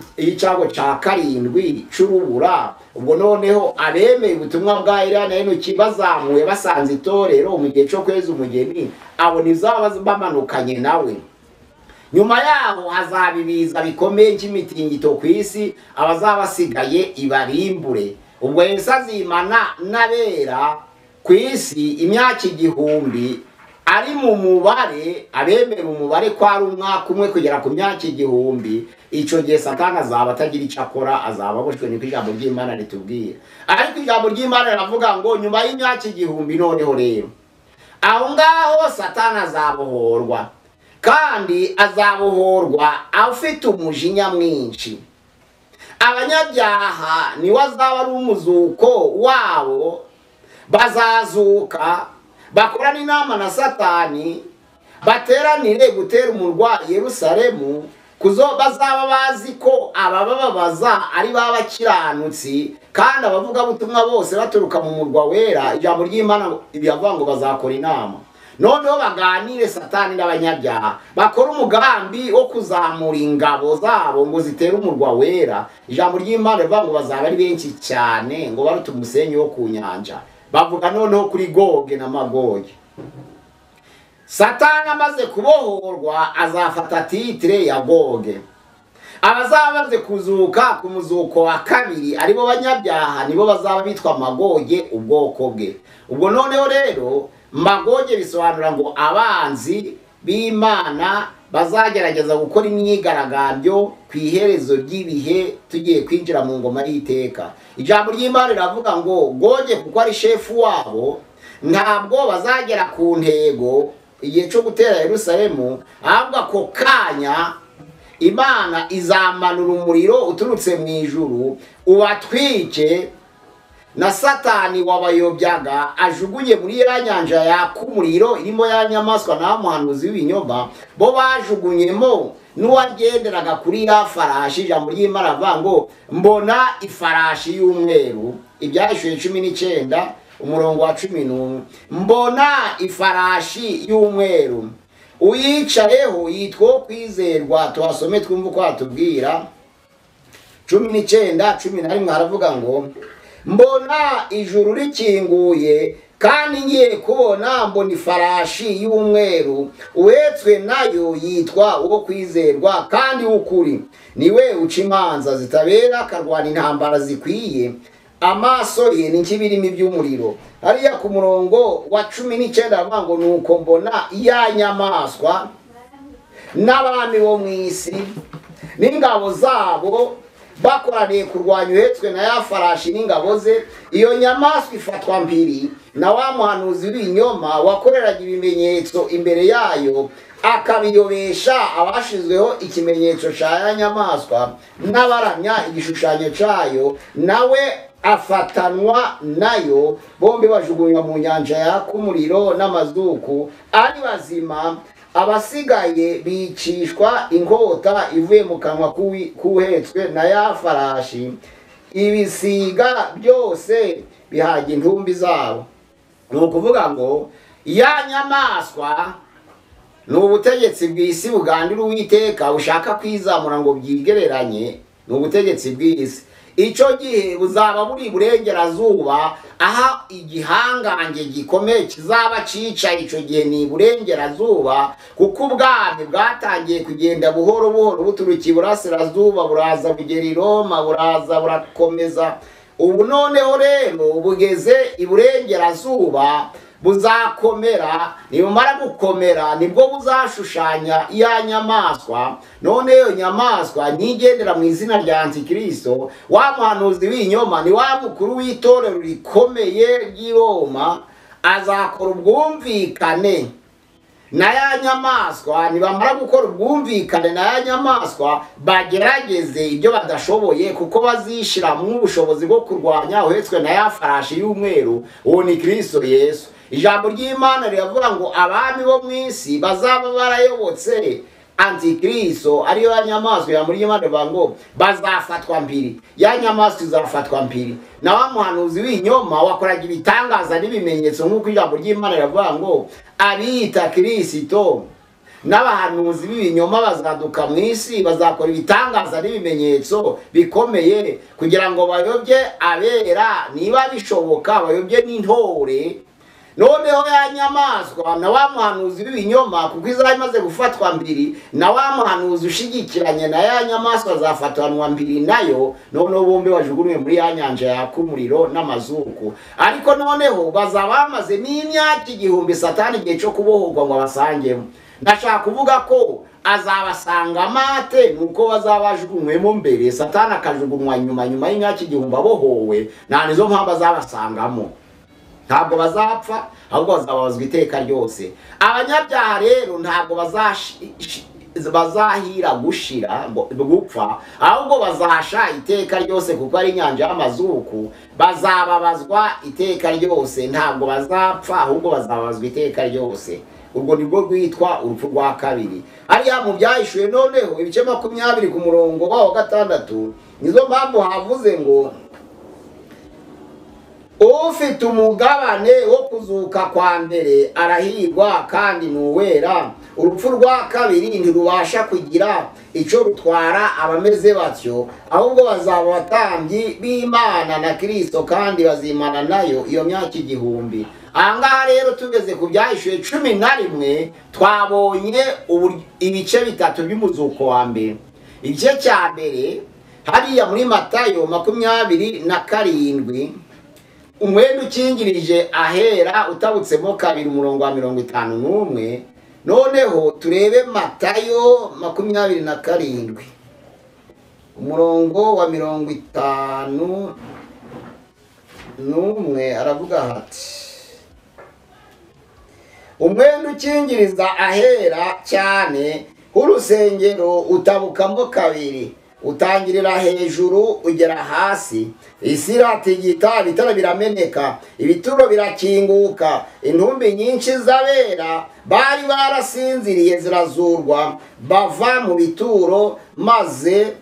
7 c'urubura. Ubwo noneho abemeye ubutumwa bwa Irana hino kibazamuye basanze itorero mu gihe cyo kweza umugeni, abo nizaba bamanukanye nawe. Nyuma yaho hazabibiza bikomeye cy'imitingito ku isi, abazabasigaye ibarimbure. Ubwo Yesu azimana n'abera ku isi imyaka 1000 ari mu mubare, abemera umubare ko ari umwaka umwe kugera ku myaka 1000. Ico gihe Satani azaba atagira icyo akora, azaba aboshwe. Niko ijambo ry'Imana ritubwira. Ariko ijambo ry'Imana riravuga ngo nyuma y'imyaka 1000 noneho rero aho ngaho Satani azabohorwa, kandi azabohorwa afite umujinya mwinshi. Abanyabyaha ni wazaba ari umuzuko wabo, bazazuka bakorana inama na Satani, bateranire gutera umurwa Yerusalemu, kuzo bazaba bazi ko abababaza ari babakiranutsi, kandi abavuga butumwa bose baturuka mu murwa wera. Ijambo ry'Imana byavuga ngo bazakora inama, noneho baganire Satani n'abanyabyaha, bakora umugambi wo kuzamura ingabo zabo ngo zitere umurwa wera. Ijambo ry'Imana rivuga ngo bazaba ari benshi cyane, ngo baruta umusenyi wo ku nyanja. Bavuga noneho kuri Goge na Magoge. Satani amaze kubohorwa azafata titire ya Goge. Abazaba bamaze kuzuka ku muzuko wa kabiri aribo banyabyaha, nibo bazaba bitwa Magoge, ubwoko bwe. Ubwo noneho rero Magoge bisobanura ngo abanzi b'Imana bazagerageza gukora imyigaragambyo ku iherezo ry'ibihe, tugiye kwinjira mu ngoma y'iteka. Ijambo ry'Imana riravuga ngo Goge kuko ari shefu wabo, ntabwo bazagera ku ntego igihe cyo gutera Yerusalemu, ahubwo ako kanya Imana izamanura umuriro uturutse mu ijuru ubatwike, na Satani wabayobyaga ajugunye muri ya nyanja yaka umuriro irimo ya nyamaswa na muhanuzi w'ibinyoma, bo bajugunyemo n'uwagenderaga kuri ya farashi. Ijambo ry'Imana avuga ngo mbona ifarashi y'umweru, Ibyahishuwe 19 umurongo wa 11. Mbona ifarashi y'umweru, uyicayeho yitwa kwizerwa. Tuhasome twumva uko atubwira 19:11 haravuga ngo mbona ijuru rikinguye, kandi ngiye kubona mbona ifarashi y'umweru, uhetswe nayo yitwa uwo kwizerwa kandi w'ukuri. Niwe uca imanza zitabera, akarwana intambara zikwiye. Amaso ye ni nk'ibirimi by'umuriro. Hariya ku murongo wa 19 avuga ngo nuko mbona ya nyamaswa n'abami bo mu isi n'ingabo zabo bakoraniye kurwanya uhetswe na ya farashi n'ingabo ze. Iyo nyamaswa ifatwa mpiri na wa muhanuzi w'ibinyoma wakoreraga ibimenyetso imbere yayo, akabiyobesha abashizweho ikimenyetso ca ya nyamaswa n'abaramya igishushanyo cayo, nawe afatanwa nayo. Bombi bajugunywa mu nyanja yaka umuriro n'amazuku ari bazima. Abasigaye bicishwa inkota ivuye mu kanwa kuhetswe na ya farashi. Ibisiga byose bihaga intumbi zabo. Ni ukuvuga ngo ya nyamaswa ni ubutegetsi bw'isi bugandira Uwiteka bushaka kwizamura ngo byigereranye. Ni ubutegetsi bw'isi. Ico gihe buzaba buri burengerazuba, aha igihangange gikomeye kizaba cicaye. Ico gihe ni burengerazuba, kuko ubwami bwatangiye kugenda buhoro buhoro buturuka iburasirazuba, buraza bugera i Roma, buraza burakomeza ubu noneho rero bugeze iburengerazuba buzakomera, nibumara gukomera nibwo buzashushanya iya nyamaswa. None iyo nyamaswa ntigendera mu izina rya Antikristo, wa muhanuzi w'inyoma, ni wa mukuru w'itorero rikomeye ry'i Roma, azakora ubwumvikane na ya nyamaswa. Nibamara gukora ubwumvikane na ya nyamaswa, bagerageze ibyo badashoboye, kuko bazishiramo ubushobozi bwo kurwanya uhetswe na ya farashi y'umweru, uwo ni Kristo Yesu. Ijambo ry'Imana riravuga ngo abami bo mu isi bazaba barayobotse Antikristo, ariyo ya nyamaswa. Ya muri Imana rivuga ngo bazafatwa mpiri, ya nyamaswa izafatwa mpiri. Na wa muhanuzi w'inyoma wakoraga ibitangaza n'ibimenyetso, nk'uko ijambo ry'Imana riravuga ngo abiyita Kristo n'abahanuzi b'ibinyoma bazaduka mu isi, bazakora ibitangaza n'ibimenyetso bikomeye kugira ngo bayobye abera, niba bishoboka bayobye n'intore. Noneho ya nyamaswa na wa muhanuzi w'ibinyoma, kuko izaba imaze gufatwa mbiri, na wa muhanuzi ushigikiranye na ya nyamaswa azafatanwa mbiri nayo, noneho bombi bajugunywe muri ya nyanja yaka umuriro n'amazuku. Ariko noneho bazaba bamaze n'imyaka 1000 Satani igihe cyo kubohorwa ngo abasangemo. Ndashaka kuvuga ko azabasanga mate, nuko bazaba bajugunywemo mbere, Satani akajugunywa nyuma y'imyaka 1000 abohowe. Nta nizo mpamvu azabasangamo, ntabwo bazapfa, ahubwo bazababazwa iteka ryose. Abanyabyaha rero ntabwo bazahira gushira gupfa, ahubwo bazasha iteka ryose, kuko ari inyanja y'amazuku. Bazababazwa iteka ryose, ntabwo bazapfa, ahubwo bazababazwa iteka ryose. Ubwo nibwo rwitwa urupfu rwa kabiri. Hariya mu Byahishuwe noneho ibice 20 ku murongo wa 6, nizo mpamvu havuze ngo ufite umugabane wo kuzuka kwa mbere arahirwa kandi nuwera. Urupfu rwa kabiri ntirubasha kugira icyo rutwara abameze batyo, ahubwo bazaba abatambyi b'Imana na Kristo, kandi bazimana nayo iyo myaka 1000. Ahangaha rero tugeze ku Byahishuwe 11, twabonye ibice bitatu by'umuzuko wa mbere. Igice cya mbere hariya muri Matayo 27, umwenda ukingirije ahera utabutsemo kabiri umurongo wa 51. Noneho turebe Matayo 27 umurongo wa 51, aravuga hati: umwenda ukingiriza ahera cyane h'urusengero utabukamo kabiri, utangirira hejuru ugera hasi. Isi iratigita, ibitara birameneka, ibituro birakinguka, intumbi nyinshi z'abera bari barasinziriye zirazurwa, bava mu bituro, maze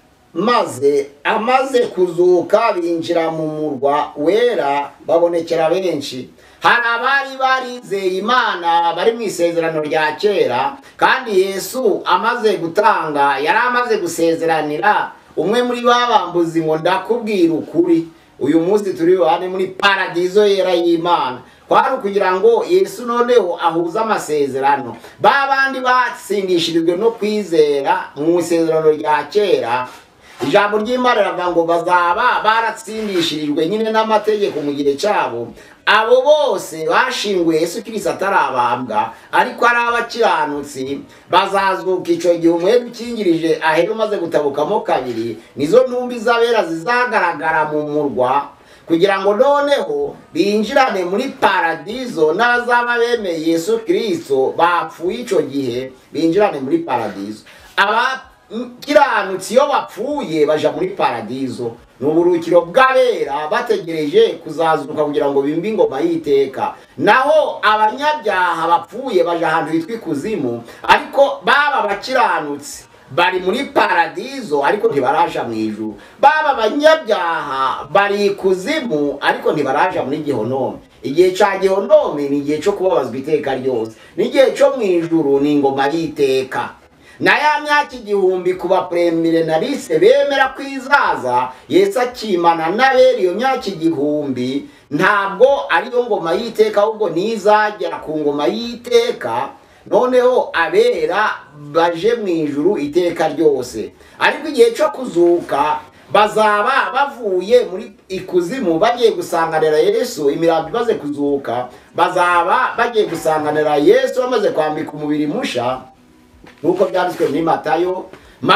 amaze kuzuka binjira mu murwa wera, babonekera benshi. Hari abari barizeye Imana bari mu isezerano rya kera, kandi Yesu amaze gutanga, yari amaze gusezeranira umwe muri babambuzi ngo ndakubwira ukuri, uyu munsi turi bane muri paradizo yera y'Imana. Kwari kugira ngo Yesu noneho ahuza amasezerano. Babandi batsindishirijwe no kwizera mu isezerano rya kera, ijambo ry'Imana riravuga ngo bazaba baratsindishirijwe nyine n'amategeko mu gihe cyabo. Abo bose bashinguye Yesu Kristo atarabambwa, ariko ari abakiranutsi, bazazuka icyo gihe umwenda ukingirije ahera umaze gutabukamo kabiri. Nizo ntumbi z'abera zizagaragara mu murwa, kugira ngo noneho binjirane muri paradizo, n'abazaba bemeye Yesu Kristo bapfuye icyo gihe binjirane muri paradizo. Abakiranutsi iyo bapfuye baja muri paradizo, n'uburukiro bw'abera bategereje kuzazuka kugira ngo bimbe ingoma y'iteka. Naho abanyabyaha bapfuye baje ahantu hitwa ikuzimu, ariko baba abakiranutsi bari muri paradizo ariko ntibaraja mu ijuru. Baba abanyabyaha bari ikuzimu ariko ntibaraja muri Gehinomu. Igihe cya Gehinomu ni igihe cyo kubabazwa iteka ryose, n'igihe cyo mu ijuru ni ingoma y'iteka. Na ya myaka 1000 kuba premilenaliste bemera kwizaza Yesu akimana n'abera iyo myaka 1000, ntabwo ariyo ngoma y'iteka, ahubwo nizagera ku ngoma y'iteka, noneho abera baje mu ijuru iteka ryose. Ariko igihe cyo kuzuka bazaba bavuye muri ikuzimu bagiye gusanganira Yesu, imirambo imaze kuzuka, bazaba bagiye gusanganira Yesu bamaze kwambika umubiri musha, nkuko byanditswe muri Matayo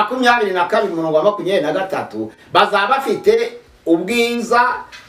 22:23. bazaba bafite ubwiza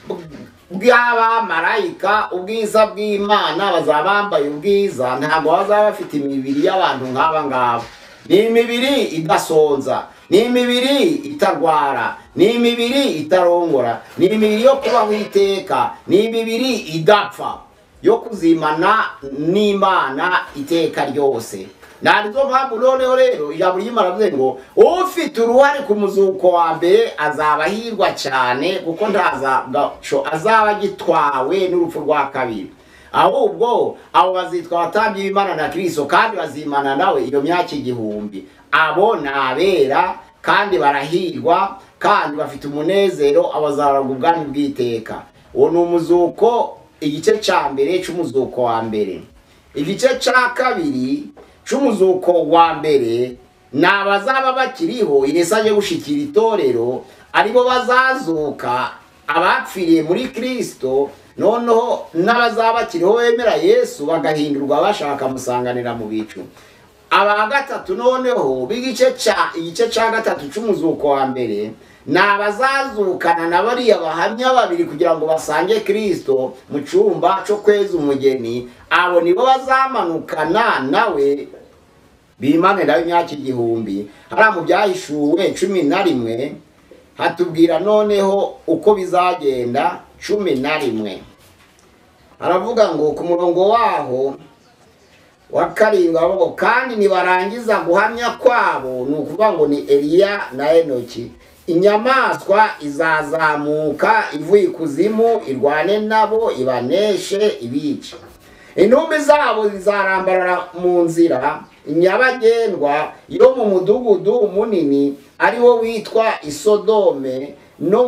bw'abamarayika, ubwiza bw'Imana, bazaba bambaye ubwiza, ntabwo bazaba bafite imibiri y'abantu nk'aba ngaba. Ni imibiri idasonza, ni imibiri itarwara, ni imibiri itarongora, ni imibiri yo kubaho iteka, ni imibiri idapfa, yo kuzimana n'Imana iteka ryose. Narizo mpamvu noneho rero ijambo ry'Imana rivuze ngo ufite uruhare ku muzuko wa mbere azaba hirwa cyane, kuko azaba agitwawe n'urupfu rwa kabiri. Ahubwo abo bazitwa abatambyi b'Imana na Kristo, kandi bazimana nawe iyo myaka 1000. Abo nabera kandi barahirwa, kandi bafite umunezero, abazaragwa ubwami bw'iteka. Uwo ni umuzuko, igice cya mbere cy'umuzuko wa mbere. Igice cya kabiri cy'umuzuko wa mbere ni abazaba bakiriho Yesu aje gushikira itorero, aribo bazazuka abapfiriye muri Kristo, noneho n'abazaba bakiriho bemera Yesu bagahindurwa bashaka musanganira mu bicu. Aba gatatu noneho igice cya gatatu cy'umuzuko wa mbere ni abazazukana na bariya bahamya babiri kugira ngo basange Kristo mu cyumba cyo kweza umugeni. Abo nibo bazamanukana nawe bimane nawe imyaka 1000. Hariya mu Byahishuwe 11 hatubwira noneho uko bizagenda. 11 aravuga ngo ku murongo waho wa 7, kandi nibarangiza guhamya kwabo, ni ukuvuga ngo ni Eliya na Enoki, inyamaswa izazamuka ivuye ikuzimu irwane nabo ibaneshe ibice. Intumbi zabo zizarambarara mu nzira nyabagendwa yo mu mudugudu munini ariwo witwa Isodome no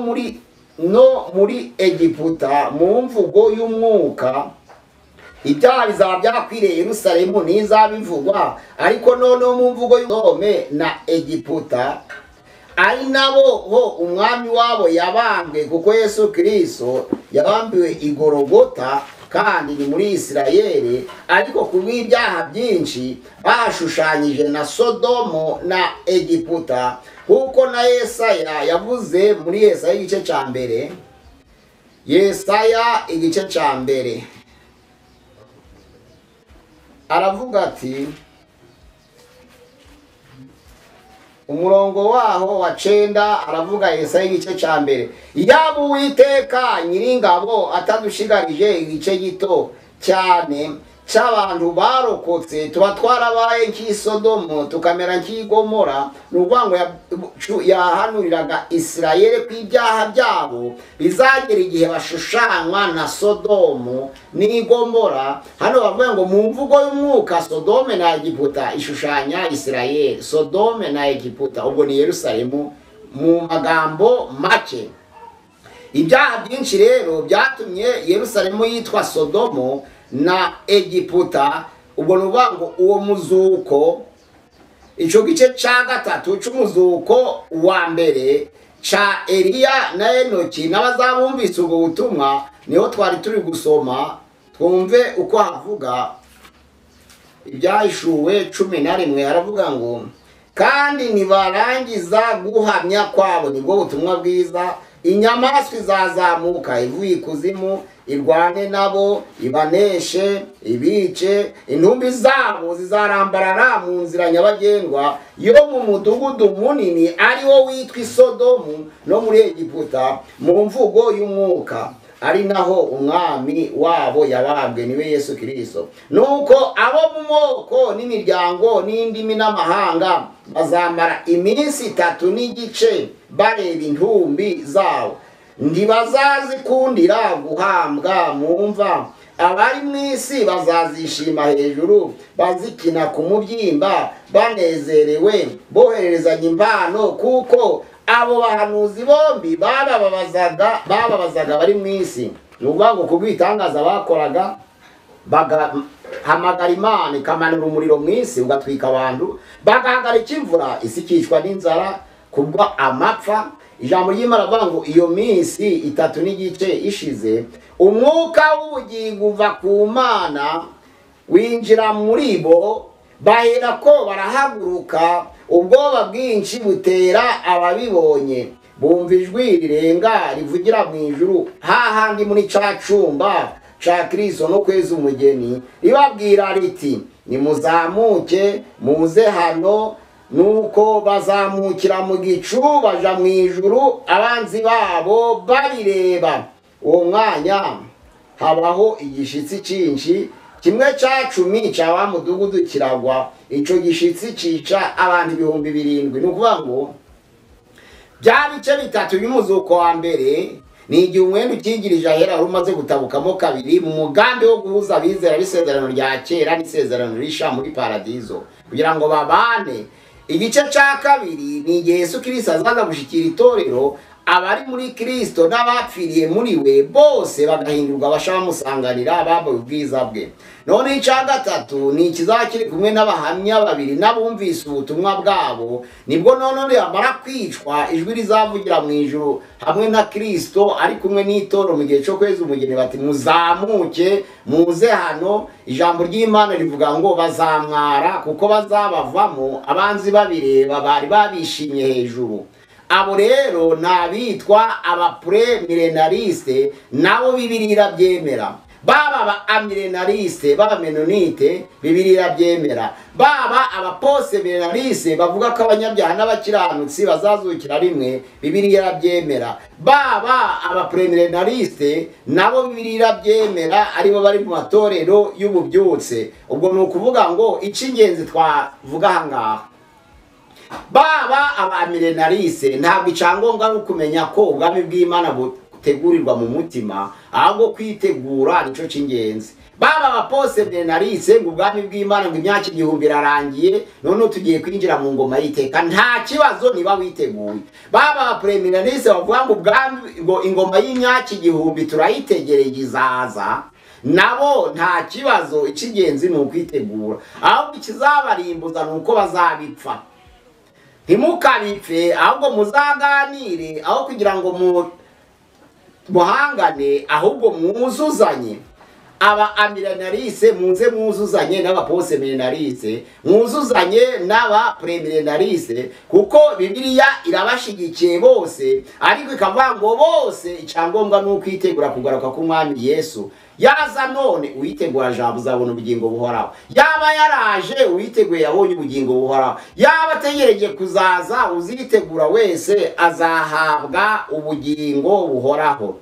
muri Egiputa mu mvugo y'umwuka. Ibyaha bizaba byakwiriye Yerusalemu ntizabivugwa, ariko noneho mu mvugo y'Isodome na Egiputa ari nabo ho umwami wabo yabambwe, kuko Yesu Kristo yabambiwe igorogota kandi ni muri Isirayeli. Ariko kubw'ibyaha byinshi bashushanyije na Sodomo na Egiputa, kuko na Yesaya yavuze muri Yesaya igice cya mbere. Yesaya igice cya mbere aravuga ati, umurongo waho wa 9 aravuga Yesaya igice cya mbere, yaba Uwiteka Nyiringabo atadushigarije igice gito cyane cy'abantu barokotse, tuba twarabaye nk'isodomo tukamera nk'igomora. N'uvuga ngo yahanuriraga Isirayeli ko ibyaha byabo bizagera igihe bashushanywa na Sodomo n'igomora. Hano bavuga ngo mu mvugo y'umwuka Sodome na Egiputa ishushanya Isirayeli, Sodome na Egiputa ubwo ni Yerusalemu mu magambo make. Ibyaha byinshi rero byatumye Yerusalemu yitwa Sodomo na Egiputa. Ubwo nuvuga ngo uwo muzuko, icyo gice cya gatatu cy'umuzuko wa mbere cha Eliya na Enoki n'abazabumvise ubwo butumwa, niho twari turi gusoma twumve uko havuga. Ibyahishuwe 11 haravuga ngo, kandi nibarangiza guhamya kwabo, nibwo butumwa bwiza, inyamaswa izazamuka ivuye ikuzimu irwane nabo ibaneshe ibice. Intumbi zabo zizarambarara mu nzira nyabagendwa yo mu mudugudu munini ariwo witwa Isodomu no muri Egiputa mu mvugo y'umwuka, ari naho umwami wabo yabambwe, niwe Yesu Kristo. Nuko abo mu moko n'imiryango n'indimi n'amahanga bazamara iminsi 3 n'igice bareba intumbi zawo, ntibazazikundira guhambwa mu mva. Abari mu isi bazazishima hejuru, bazikina ku mubyimba banezerewe, bohererezanya impano, kuko abo bahanuzi bombi bababazaga bari mu isi. Nuvuga ngo kubwitangaza bakoraga, bagahamagara Imana ikamanura umuriro mu isi ugatwika abantu, bagahagarika imvura, isi ikicwa n'inzara kubwo amapfa. ijambo ry'Imana avuga ngo iyo minsi 3 n'igice ishize umwuka w'ubugingo uva ku Mana winjira muri bo, bahera ko barahaguruka, ubwoba bwinshi butera ababibonye, bumva ijwi rirenga rivugira mu ijuru hahandi muri ca cumba ca Kristo no kweza umugeni, ribabwira riti nimuzamuke muze hano. Nuko bazamukira mu gicu baja mu ijuru, abanzi babo babireba. Uwo mwanya habaho igishitsi cinshi, kimwe ca 10 ca wa mudugudu kiragwa, ico gishitsi cica abantu 7,000. Nukuvuga ngo bya bice bitatu by'umuzuko wa mbere ni igihe umwenda ukingirije ahera rumaze gutabukamo kabiri mu mugambi wo guhuza abizera b'isezerano rya kera n'isezerano risha muri paradizo kugira ngo babane. Igice ca kabiri ni igihe Yesu Kristo azaza gushikira itorero, abari muri Kristo n'abapfiriye muri we bose bagahindurwa abasha bamusanganira babaye ubwiza bwe. None ica gatatu ni ikizakiri kumwe n'abahamya babiri n'abumvise ubutumwa bwabo, nibwo none yamara kwicwa ijwi rizavugira mu ijuru hamwe na Kristo ari kumwe n'itoro mu gihe cyo kweza umugeni, bati muzamuke muze hano. Ijambo ry'Imana rivuga ngo bazamwara kuko bazabavamo abanzi babireba bari babishimye hejuru. Abo rero nabitwa abapremilenariste, nabo Bibiliya byemera. Baba aba amilenariste baba menonite Bibiliya byemera. Baba abaposemenariste bavuga ko abanyabyaha n'abakiranutsi bazazukira rimwe, Bibiliya byemera. Baba abapremilenariste nabo Bibiliya byemera, aribo bari mu matorero y'ububyutse. Ubwo ni ukuvuga ngo icy'ingenzi twavuga ahangaha, baba abamilenariste ntabwo icyangombwa ari ukumenya ko ubwami bw'Imana butegurirwa mu mutima, ahubwo kwitegura nico cy'ingenzi. Baba abaposemenariste ngo ubwami bw'Imana ngo imyaka 1000 irarangiye, none tugiye kwinjira mu ngoma y'iteka, nta kibazo niba witeguye. Baba abapremilenariste bavuga ngo ubwami ngo ingoma y'imyaka 1000 turayitegereye izaza, nabo nta kibazo, icy'ingenzi ni ukwitegura. Ahubwo ikizabarimbuza ni uko bazabipfa. Ntimukabipfe, ahubwo muzaganire, aho kugira ngo muhangane, ahubwo muzuzanye. Aba amilenariste muze muzuzanye n'abaposemenariste, muzuzanye n'aba premilenariste, kuko Bibiliya irabashigikiye bose, ariko ikavuga ngo bose icyangombwa ni ukwitegura kugaruka k'Umwami Yesu. Yaza none uyitegura jambo uzabona ubugingo buhoraho, yaba yaraje uyiteguye yabonye ubugingo buhoraho, yaba ategereje kuzaza uzitegura wese azahabwa ubugingo buhoraho.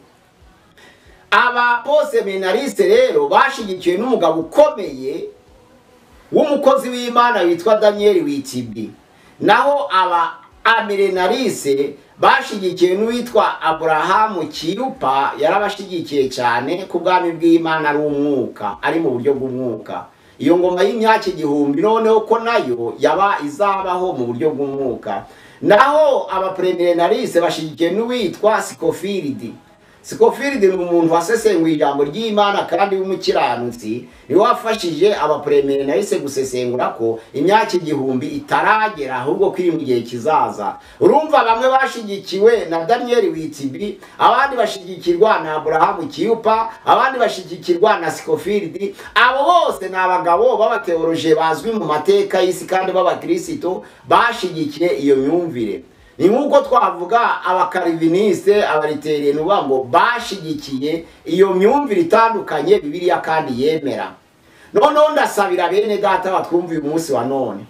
Aba posemenariste rero bashigikiwe n'umugabo ukomeye w'umukozi w'Imana witwa Daniel Witibi, naho aba amilenariste bashigikiwe n'uwitwa Abrahamu Kiyupa, yarabashigikiye cyane ku bwami bw'Imana ari umwuka, ari mu buryo bw'umwuka. Iyo ngoma y'imyaka 1000 noneho ko nayo yaba izabaho mu buryo bw'umwuka. Naho abapremilenariste bashigikiwe n'uwitwa Scofield. Scofield ni umuntu wasesenguye ijambo ry'Imana kandi w'umukiranutsi, niwe wafashije abapremilenariste gusesengura ko imyaka 1000 itaragera, ahubwo kiri mu gihe kizaza. Urumva bamwe bashigikiwe na Daniel Witibi, abandi bashigikirwa na Abrahamu Kiyupa, abandi bashigikirwa na Scofield. Abo bose ni abagabo b'abateoloje bazwi mu mateka y'isi kandi b'abakristo bashigikiye iyo myumvire. Ni nkuko twavuga abakariviniste, abariterien ngo bashigikiye iyo myumvire itandukanye Bibiliya kandi yemera. None ndasabira bene data batwumva uyu munsi wa none,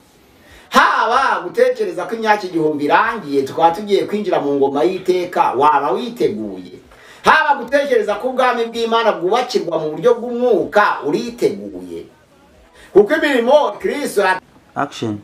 haba gutekereza ko imyaka 1000 irangiye tukaba tugiye kwinjira mu ngoma y'iteka, waba witeguye? Haba gutekereza ko ubwami bw'Imana bwubakirwa mu buryo bw'umwuka, uriteguye? Kuko imirimo Kristo action.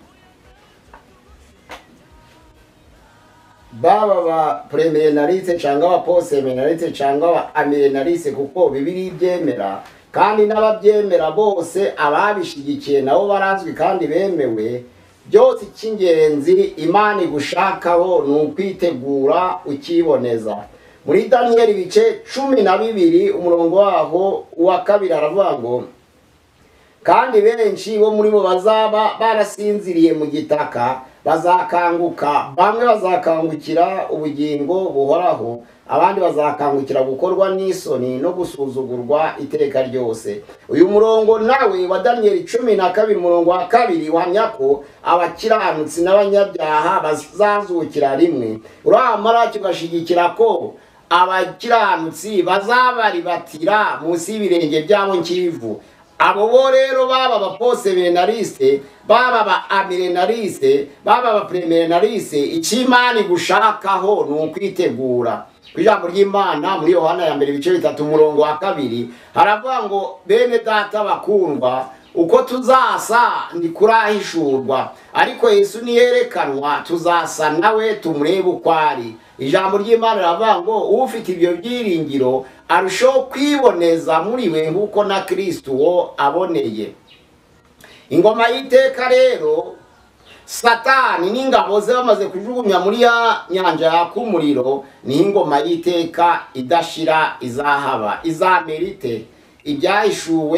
Baba ba premilenariste cyangwa ba posemenariste cyangwa ba amilenariste, kuko Bibiliya byemera kandi n'ababyemera bose ababishigikiye nabo barazwi kandi bemewe. Byose icy'ingenzi Imana igushakaho ni ukwitegura ukiboneza. Muri Daniel ibice 12 umurongo waho wa 2 aravuga ngo kandi benshi bo muri bo bazaba barasinziriye mu gitaka, bazakanguka, bamwe bazakangukira ubugingo buhoraho, abandi bazakangukira gukorwa n'isoni no gusuzugurwa iteka ryose. Uyu murongo nawe wa Daniel 12 murongo wa 2 uhamya ko abakiranutsi n'abanyabyaha bazazukira rimwe. Uramara kigashigikira ko abakiranutsi bazabaribatira munsi y'ibirenge byabo nkivu. Abo bo rero baba abaposeminariste, baba aba amilenariste, baba abapremenariste, icimana gushakaho ni ukwitegura. Kwijambo ry'Imana muri Yohana ya 2:3 umurongo wa 2 haravuga ngo bene data bakundwa, uko tuzasa ni kurahishurwa, ariko Yesu niyerekanwa tuzasa nawe tumurebe uko ari. Ijambo ry'Imana riravuga ngo ufite ibyo byiringiro arushaho kwiboneza muri we nk'uko na Kristo wo aboneye. Ingoma y'iteka rero Satani n'ingabo ze bamaze kujugunya muri ya nyanja yaka umuriro, ni ingoma y'iteka idashira izahaba. Izamerite ibyahishuwe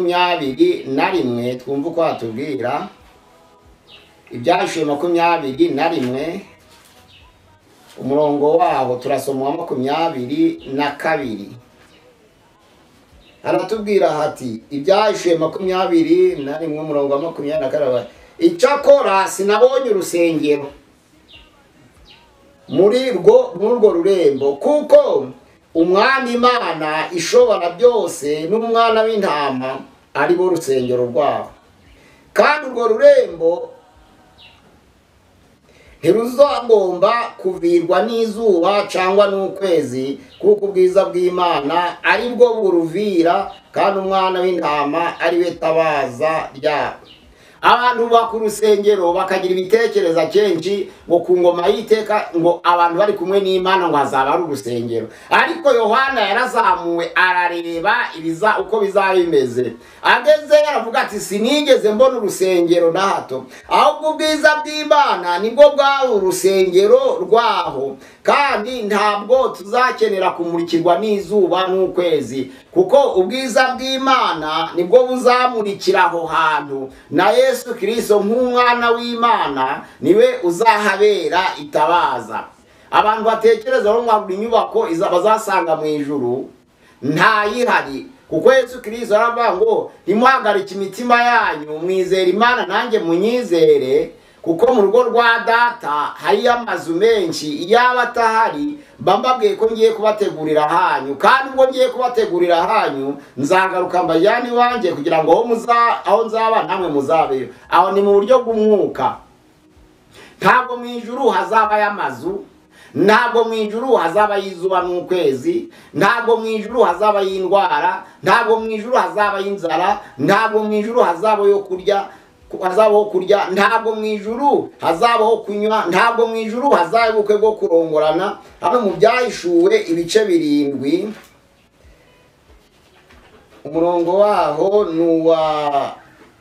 21 twumva uko hatubwira. Ibyahishuwe 21 umurongo waho turasoma wa 22. Aratubwira hati ibyahishuwe 21 umurongo wa 22, icyakora sinabonye urusengero muri urwo rurembo, kuko umwami Imana ishobora byose n'umwana w'intama ari bo rusengero rwabo, kandi urwo rurembo ntiruzagomba kuvirwa n'izuba cyangwa n'ukwezi, kuko ubwiza bw'Imana ari bwo buruvira, kandi umwana w'intama ari we tabaza ryabo. Abantu bakuru rusengero bakagira ibitekereza kenshi ngo ku ngoma y'iteka ngo abantu bari kumwe n'Imana ngo hazaba ari urusengero, ariko Yohana yarazamuwe arareba uko bizaba bimeze. Ageze yaravuga ati sinigeze mbona urusengero na hato, ahubwo ubwiza bw'Imana nibwo bwa urusengero rwaho, kandi ntabwo tuzakenera kumurikirwa n'izuba n'ukwezi, kuko ubwiza bw'Imana nibwo buzamurikira aho hantu, na Yesu Kristo nk'umwana w'Imana niwe uzahabera itabaza. Abantu batekereza ngo mwagura inyubako bazasanga mu ijuru, nta yihari, kuko Yesu Kristo aravuga ngo ntimuhagarike imitima yanyu, mwizere Imana nanjye munyizere, kuko mu rugo rwa data hari amazu menshi, iyaba atahari mbabwiye ko ngiye kubategurira hanyu, kandi ubwo ngiye kubategurira hanyu nzagaruka mbajyane iwanjye, kugira ngo aho nzaba namwe muzabeyo. Aho ni mu buryo bw'umwuka. Ntabwo mu ijuru hazaba y'amazu, ntabwo mu ijuru hazaba y'izuba n'ukwezi, ntabwo mu ijuru hazaba y'indwara, ntabwo mu ijuru hazaba y'inzara, ntabwo mu ijuru hazabaho kurya, ntabwo mu ijuru hazabaho kunywa, ntabwo mu ijuru hazaba ubukwe bwo kurongorana. Hano mu byahishuwe ibice 7 umurongo waho nuwa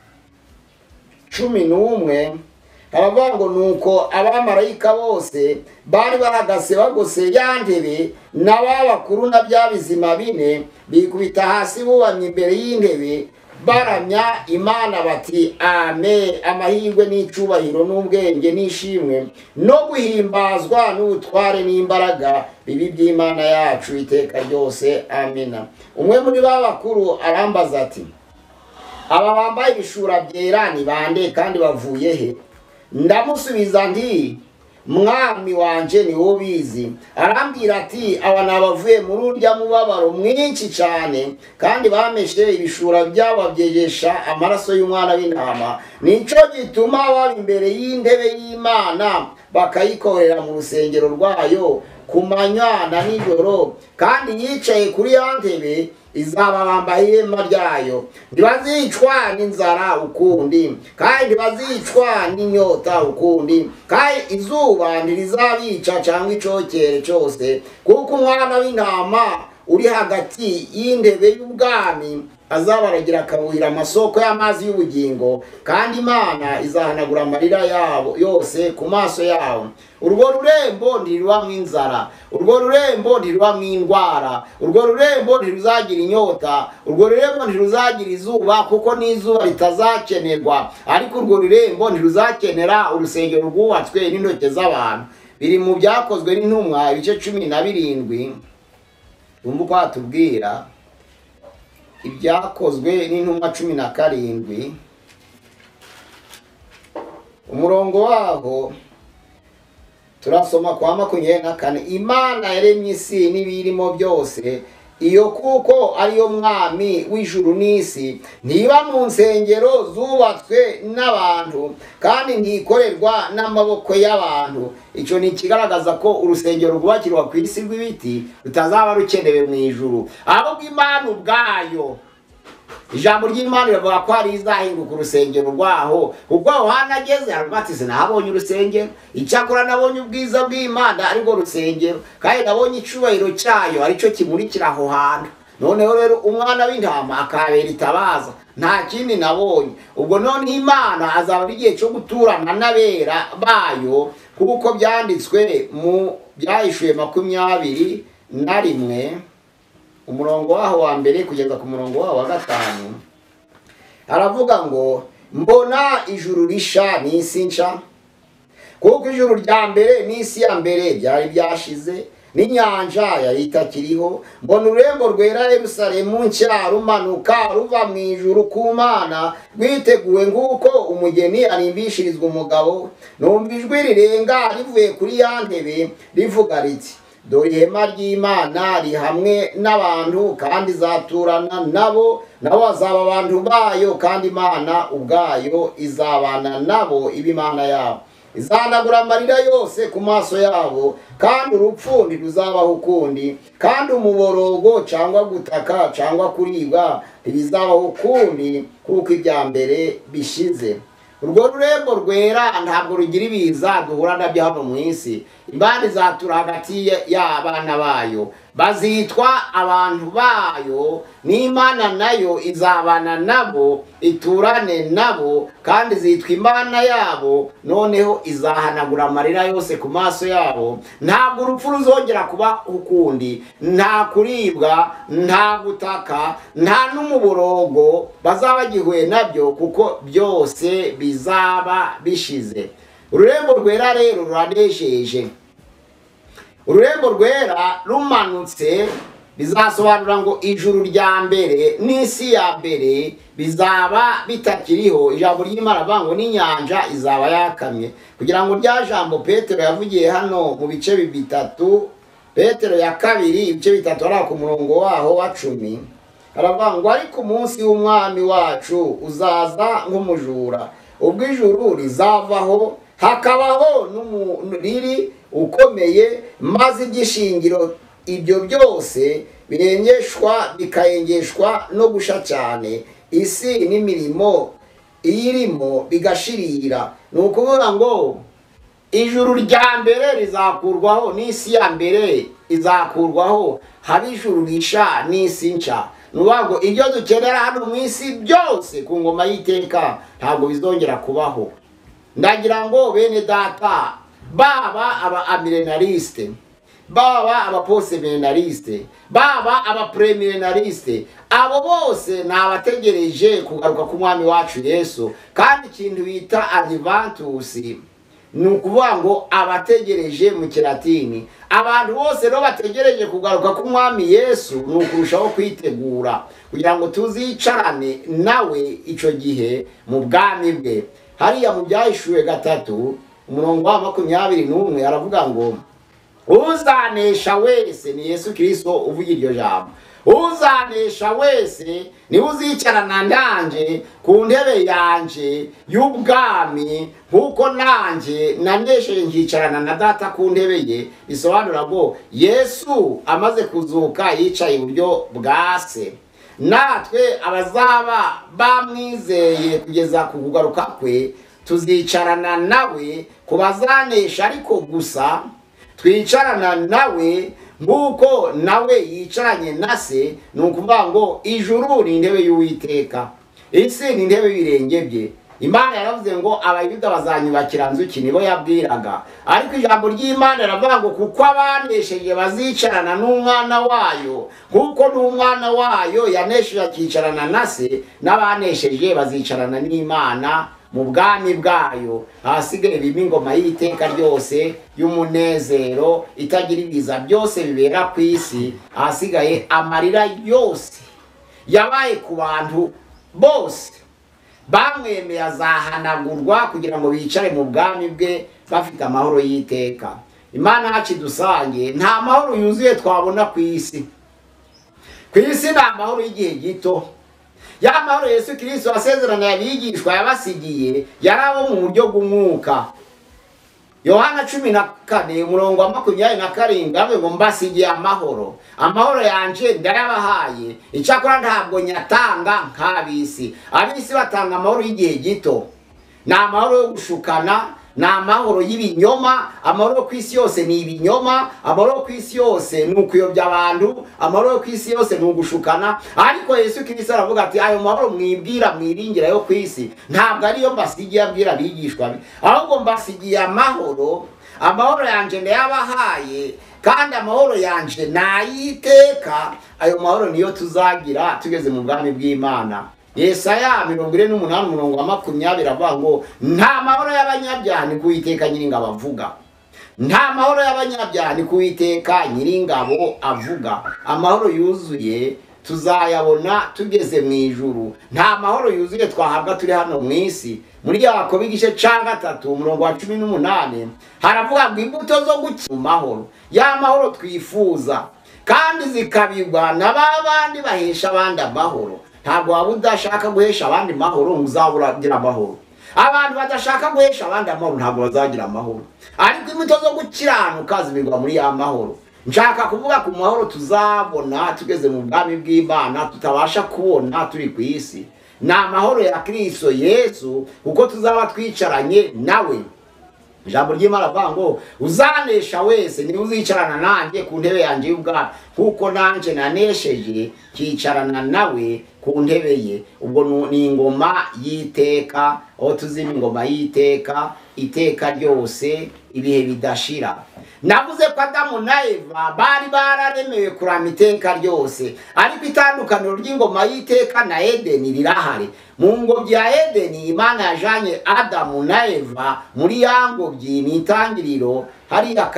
11 haravuga ngo nuko abamarayika bose bari bahagase bagose ya ntebe, n'abakuru na bya bizima 4 bikubita hasi bubamye imbere y'intebe baramya Imana bati amen, amahirwe n'icubahiro n'ubwenge n'ishimwe no guhimbazwa n'ubutware n'imbaraga bibi by'Imana yacu iteka ryose, amina. Umwe muri bakuru arambaza ati aba bambaye ibishura byera ni bande kandi bavuye he? Ndamusubiza nti mwami wanje ni wo bizi. Arambwira ati aba nabavuye muri urya mubabaro mwinshi cyane, kandi bameshe ibishura byabo babyegesha amaraso y'umwana w'intama, nico gituma baba imbere y'intebe y'Imana bakayikorera mu rusengero rwayo ku manywa na nijoro, kandi yicaye kuri ya ntebe izaba bambaye ihema ryayo. Ntibazicwa n'inzara ukundi, kandi ntibazicwa n'inyota ukundi, kandi izuba ntirizabica cyangwa icokere cyose, kuko umwana w'intama uri hagati y'intebe y'ubwami azabaragira akabuhira amasoko y'amazi y'ubugingo, kandi Imana izahanagura amarira yabo yose ku maso yabo. Urwo rurembo ntirubamwo inzara, urwo rurembo ntirubamwo indwara, urwo rurembo ntiruzagira inyota, urwo rurembo ntiruzagira izuba kuko n'izuba ritazakenerwa, ariko urwo rurembo ntiruzakenera urusengero rwubatswe n'intoke z'abantu. Biri mu Byakozwe n'Intumwa ibice 17. Tumva uko hatubwira Ibyakozwe n'Intumwa 17 umurongo waho turasoma kwa 24. Imana yaremye isi n'ibirimo byose, iyo kuko ariyo mwami w'ijuru n'isi, ntiba mu nsengero zubatswe n'abantu kandi ntikorerwa n'amaboko y'abantu. Icyo ni ikigaragaza ko urusengero rwubakirwa ku isi rw'ibiti rutazaba rukenewe mu ijuru, ahubwo Imana ubwayo, ijambo ry'Imana rivuga ko ari izahinduka urusengero rwaho. Ubwo aho hanageze aravuga ati sinahabonye urusengero, icyakora nabonye ubwiza bw'Imana ariko rusengero, kandi nabonye icubahiro cyayo aricyo kimurikira aho hantu. Noneho rero umwana w'intama akabera itabaza, nta kindi nabonye. Ubwo none Imana azaba ari igihe cyo guturana n'abera bayo, kuko byanditswe mu Byahishuwe 21 umurongo waho wa mbere kugeza ku murongo waho wa 5. Aravuga ngo mbona ijuru risha n'isi nsha, kuko ijuru rya mbere n'isi ya mbere byari byashize, n'inyanja yari itakiriho. Mbona ururembo rwera Yerusalemu nshya rumanuka ruva mu ijuru ku Mana, rwiteguwe nguko umugeni arimbishirizwa umugabo. Numva ijwi rirenga rivuye kuri ya ntebe rivuga riti, dore ihema ry'Imana ri hamwe n'abantu, kandi izaturana nabo, nabo bazaba abantu bayo, kandi Imana ubwayo izabana nabo iba Imana yabo. Izahanagura amarira yose ku maso yabo, kandi urupfu ntiruzabaho ukundi, kandi umuborogo cyangwa gutaka cyangwa kuribwa ntibizabaho ukundi, kuko ibya mbere bishize. Urwo rurembo rwera ntabwo rugira ibiza duhura nabyo hano mu isi. Imana izatura hagati y'abana bayo, bazitwa abantu bayo, n'Imana nayo izabana nabo iturane nabo, kandi zitwa Imana yabo. Noneho izahanagura amarira yose ku maso yabo, ntabwo urupfu ruzongera kuba ukundi, nta kuribwa, nta gutaka, nta n'umuborogo bazaba bagihuye nabyo, kuko byose bizaba bishize. Ururembo rwera rero ruranesheje. Ururembo rwera rumanutse bizasobanura ngo ijuru rya mbere n'isi ya mbere bizaba bitakiriho. Ijambo ry'Imana avuga ngo n'inyanja izaba yakamye, kugira ngo rya jambo Petero yavugiye hano mu bice 3, Petero ya 2 ibice 3 ari ku murongo waho wa 10. Aravuga ngo ariko umunsi w'umwami wacu uzaza nk'umujura, ubwo ijuru rizavaho hakabaho n'umuriri ukomeye, maze igishingiro ibyo byose birengeshwa bikayengeshwa no gusha cyane, isi n'imirimo iyirimo bigashirira. Ni ukuvuga ngo ijuru rya mbere rizakurwaho n'isi ya mbere izakurwaho, hari ijuru risha n'isi nshya. Nubago ibyo dukenera hano mu isi byose ku ngoma y'iteka ntabwo bizongera kubaho. Ndagira ngo bene data, baba aba amilenaliste, baba aba postmilenaliste, baba aba premilenaliste, abo bose nabategereje kugaruka ku mwami wacu Yesu. Kandi ikintu bita adventus ni ukuvuga ngo abategereje mu Kilatini. Abantu bose no bategereje kugaruka ku mwami Yesu ni ukurushaho kwitegura kugira ngo tuzicarane nawe ico gihe mu bwami bwe. Hariya mu Byahishuwe 3 umurongo wa 21 aravuga ngo uzanesha wese ni Yesu Kristo uvuga iryo jambo. Uzanesha wese ni uzicarana nanje ku ntebe yanje y'ubwami, nkuko nanje nanesheje nkicarana na data ku ntebe ye. Bisobanura ngo Yesu amaze kuzuka yicaye iburyo bwa Se. Natwe abazaba bamwizeye kugeza ku kugaruka kwe tuzicarana nawe kubazanesha, ariko gusa twicarana nawe nk'uko nawe yicaranye na se. ni ukuvuga ngo ijuru ni intebe y'Uwiteka, isi ni intebe y'ibirenge bye. Imana yaravuze ngo abayuda bazanyubakira nzuki, nibo yabwiraga. Ariko ijambo ry'Imana riravuga ngo kuko abanesheje bazicarana n'umwana wayo, kuko n'umwana wayo yanesheje akicarana na se, n'abanesheje bazicarana n'Imana mu bwami bwayo. Ahasigaye biba ingoma y'iteka ryose y'umunezero itagira ibiza byose bibera ku isi. Ahasigaye amarira yose yabaye ku bantu bose bamwemeye azahanagurwa kugira ngo bicare mu bwami bwe bafite amahoro y'iteka. Imana yacu idusange, nta mahoro yuzuye twabona ku isi. Ku isi ni amahoro y'igihe gito. Ya mahoro Yesu Kristo wasezeraniye abigishwa yabasigiye yari abo mu buryo bw'umwuka. Yohana 14:27 avuga ngo mbasigiye amahoro, amahoro yanje ndayabahaye, icyakora ntabwo nyatanga nk'abisi. Abisi batanga amahoro y'igihe gito, ni amahoro yo gushukana, ni amahoro y'ibinyoma. Amahoro ku isi yose ni ibinyoma, amahoro ku isi yose ni ukuyobya abantu, amahoro ku isi yose ni ugushukana. Ariko Yesu Kristo aravuga ati ayo mahoro mwibwira mwiringira yo ku isi ntabwo ariyo mbasigiye abwira abigishwa be, ahubwo mbasigiye amahoro. Amahoro yanje ndayabahaye, kandi amahoro yanje nayiteka. Ayo mahoro niyo tuzagira tugeze mu bwami bw'Imana. Yesaya 48:20 avuga ngo nta mahoro y'abanyabyaha ni ku Uwiteka Nyiringabo avuga. Nta mahoro y'abanyabyaha ni ku Uwiteka Nyiringabo avuga. Amahoro yuzuye tuzayabona tugeze mu ijuru. Nta mahoro yuzuye twahabwa turi hano mu isi. Muri Yakobo 3:18 haravuga ngo imbuto zo gukira mahoro, ya mahoro twifuza kandi zikabigwa na babandi bahesha abandi amahoro. Ntabwo waba udashaka guhesha abandi mahoro uzaburagira amahoro. Abantu badashaka guhesha abandi amahoro ntabwo bazagira amahoro. Ariko imbuto zo gukiranuka zibigwa muri ya mahoro. Nshaka kuvuga ku mahoro tuzabona tugeze mu bwami bw'Imana tutabasha kubona turi ku isi. Ni amahoro ya Kristo Yesu, kuko tuzaba twicaranye nawe. Ijambo ry'Imana avuga ngo uzanesha wese ni uzicarana nanjye ku ntebe yanjye y'ubwami, kuko nanjye nanesheje kicarana nawe ku ntebe ye. Ubwo ni ingoma y'iteka, aho tuzima ingoma y'iteka, iteka ryose, ibihe bidashira. Navuze ko Adamu na Eva bari bararemewe kurama iteka ryose, ariko itandukaniro ry'ingoma y'iteka na Edeni rirahari. Mu ngobyi ya Edeni Imana yajanye Adamu na Eva muri ya ngobyi n'itangiriro hariya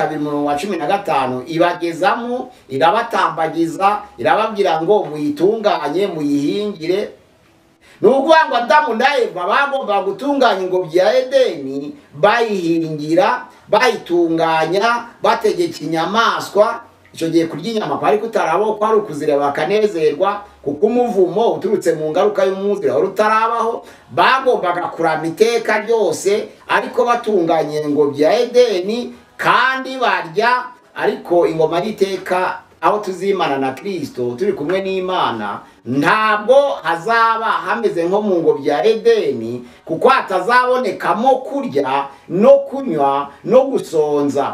2:15 ibagezamo, irabatambagiza, irababwira ngo muyitunganye muyihingire. Nukuvuga ngo Adamu na Eva bagomba gutunganya ingobyi ya Edeni, bayihingira, bayitunganya, bategeka inyamaswa. Icyo gihe kurya inyama kwari kutarabo, kwari ukuzireba bakanezerwa, kuko umuvumo uturutse mu ngaruka y'umwuzure wari utarabaho. Bagombaga kurama iteka ryose, ariko batunganya ingobyi ya Edeni kandi barya. Ariko ingoma y'iteka aho tuzimana na Kristo turi kumwe n'Imana, ntabwo hazaba hameze nko mu ngobyi ya Edeni, kuko hatazabonekamo kurya no kunywa no gusonza.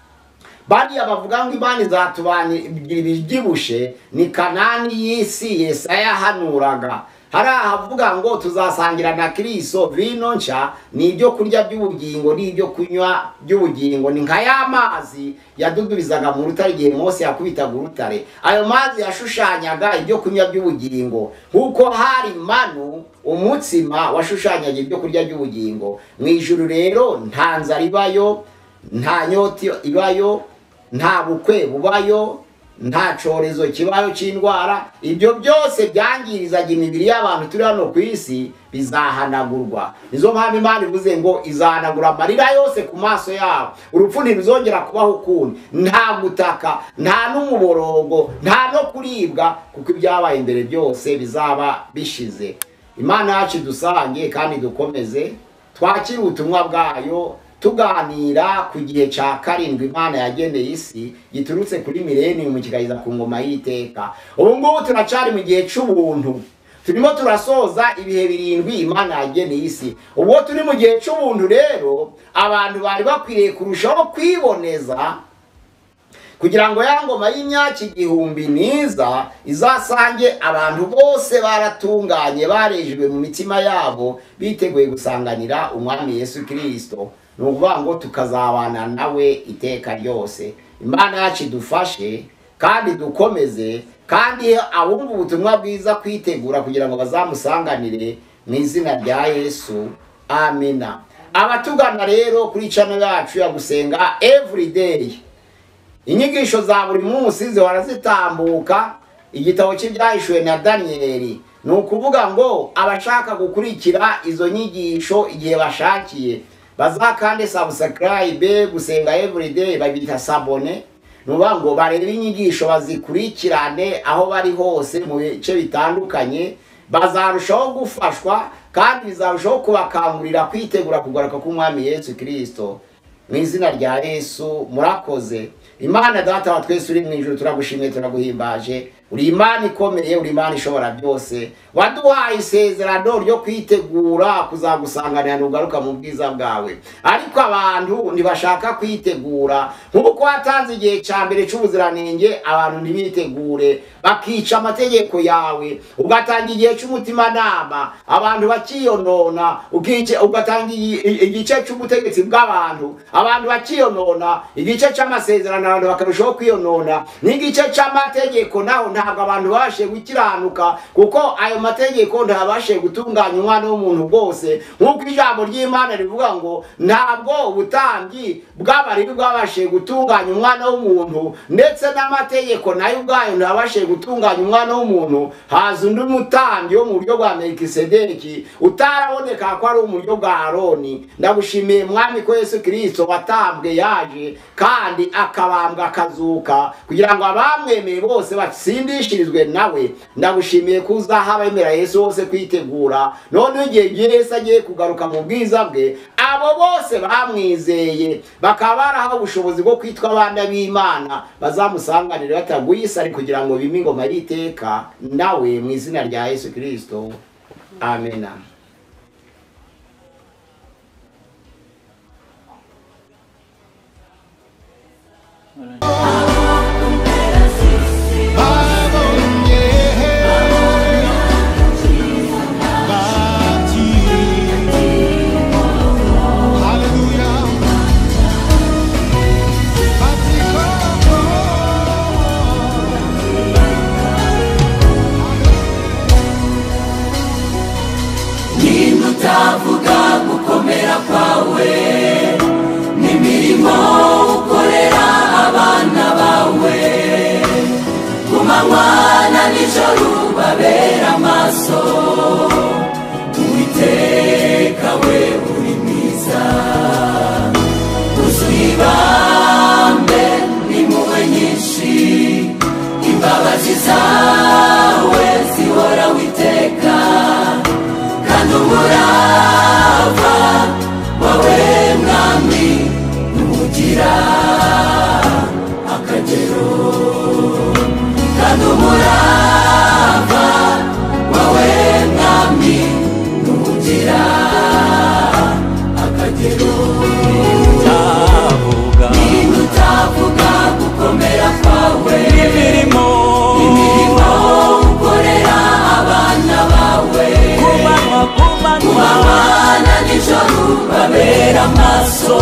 Bariya bavuga ngo Imana izatubana ibibyibushe ni Kanani y'isi Yesaya hanuraga. Hari ahavuga ngo tuzasangira na Kristo vino nshya, ni ibyo kurya by'ubugingo n'ibyo kunywa by'ubugingo. Ni nka ya mazi yadudurizaga mu rutare igihe Mose yakubitaga urutare. Ayo mazi yashushanyaga ibyo kunywa by'ubugingo, kuko hari manu, umutsima washushanyaga ibyo kurya by'ubugingo. Mu ijuru rero nta nzara ibayo, nta nyota ibayo, nta bukwe bubayo, nta cyorezo kibayo cy'indwara. Ibyo byose byangirizaga imibiri y'abantu turi hano ku isi bizahanagurwa. Nizo mpamvu Imana ivuze ngo izahanagura amarira yose ku maso yabo. Urupfu ntiruzongera kubaho ukundi, nta gutaka, nta n'umuborogo, nta no kuribwa, kuko ibyabaye imbere byose bizaba bishize. Imana yacu dusange kandi dukomeze twakira ubutumwa bwayo, tuganira ku gihe cya 7 Imana yageneye isi giturutse kuri millennium kigaheza ku ngoma y'iteka. Ubu ngubu turacari mu gihe cy'ubuntu, turimo turasoza ibihe 7 Imana yageneye isi. Ubwo turi mu gihe cy'ubuntu rero, abantu bari bakwiriye kurushaho kwiboneza kugira ngo ya ngoma y'imyaka igihumbi niza izasange abantu bose baratunganye barejejwe mu mitima yabo biteguye gusanganira umwami Yesu Kristo. Ni ukuvuga ngo tukazabana nawe iteka ryose. Imana yacu idufashe kandi dukomeze, kandi abumva ubutumwa bwiza kwitegura kugira ngo bazamusanganire mu izina rya Yesu. Amina. Abatugana rero kuri channel yacu ya gusenga everyday, inyigisho za buri munsi zihora igitabo cy'ibyahishuwe na Danieli. Ni ukuvuga ngo abashaka gukurikira izo nyigisho igihe bashakiye bazakande subscribe gusenga everyday, babita sabone. Nuba ngo barebe inyigisho bazikurikirane aho bari hose mu bice bitandukanye, bazarushaho gufashwa kandi bizarushaho kubakangurira kwitegura kugaruka k'umwami Yesu Kristo. Mu izina rya Yesu murakoze. Imana Data wa twese uri mu ijuru turagushimye turaguhimbaje. Uri Imana ikomeye, uri Imana ishobora byose. Waduhaye isezerano ryo kwitegura kuzagusanganira n'ugaruka mu bwiza bwawe. Ariko abantu ntibashaka kwitegura, nkuko watanze igihe cya mbere cy'ubuziranenge abantu ntibitegure, bakica amategeko yawe. Ugatanga igihe cy'umutima nama abantu bakiyonona, ugatanga igice cy'ubutegetsi bw'abantu abantu bakiyonona, igice cy'amasezerano abantu bakarushaho kwiyonona, n'igice cy'amategeko naho ntabwo abantu babashe gukiranuka, kuko ayo mategeko ntabashe gutunganya umwana w'umuntu bwose. Nk'uko ijambo ry'Imana rivuga ngo ntabwo ubutambyi bw'abari bwabashe gutunganya umwana w'umuntu, ndetse n'amategeko nayo ubwayo ntabashe gutunganya umwana w'umuntu. Haza undi mutambyi wo mu buryo bwa Melikisedeki utaraboneka ko ari mu buryo bwa Aroni. Ndagushimiye mwami ko Yesu Kristo watambwe yaje kandi akabambwa akazuka kugira ngo abamwemeye bose batsindishirizwe nawe. Ndagushimiye ko uzaha abemera Yesu bose kwitegura, none igihe Yesu agiye kugaruka mu bwiza bwe, abo bose bamwizeye bakaba barahawe ubushobozi bwo kwitwa abana b'Imana, bazamusanganire bataguye isari kugira ngo bime ingoma y'iteka nawe mu izina rya Yesu Kristo. Amen. Utavuga gukomera kwawe n'imirimo ukorera abana bawe, ku manywa na nijoro babera amaso. Uwiteka we uri mwiza, uzuye ibambe n'impuhwe nyinshi, imbabazi zawe zihora witeka, kandi umurava wawe mwami ntugira akagero, kandi umurava wawe mwami ntugira akagero. Utavuga gukomera kwawe imirimo ukorera abana bawe, kumanywa na nijoro babera amaso.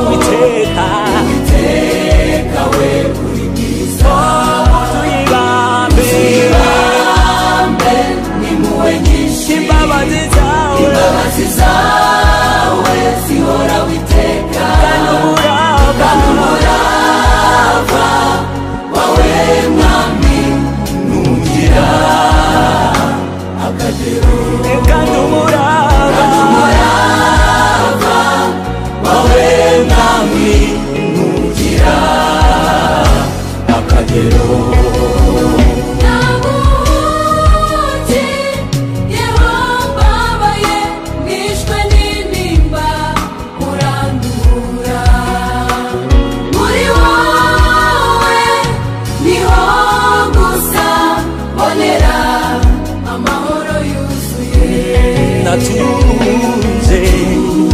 Uwiteka we uri mwiza, uzuye ibambe n'impuhwe nyinshi, imbabazi zawe zihora witeka, kandi umurava wawe mwami ntugira akagero, kandi umurava wawe mwami ntugira akagero. Natuje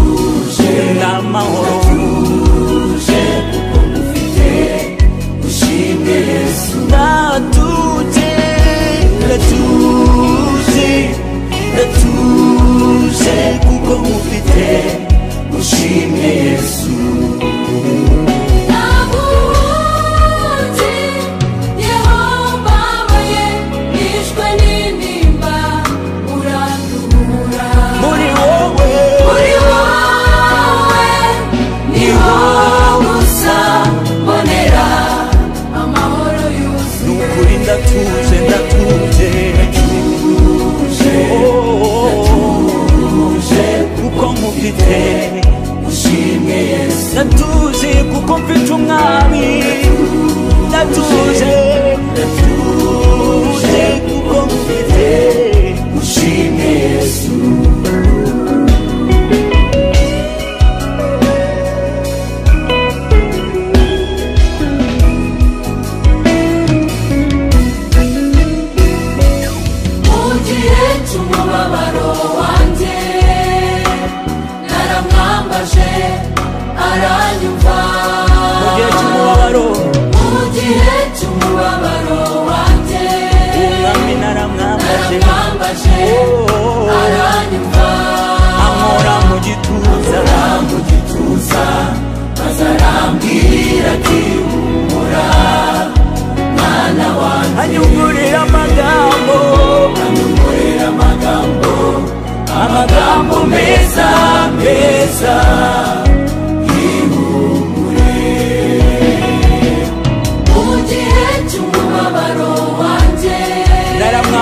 n'amahoro, kuko ngufite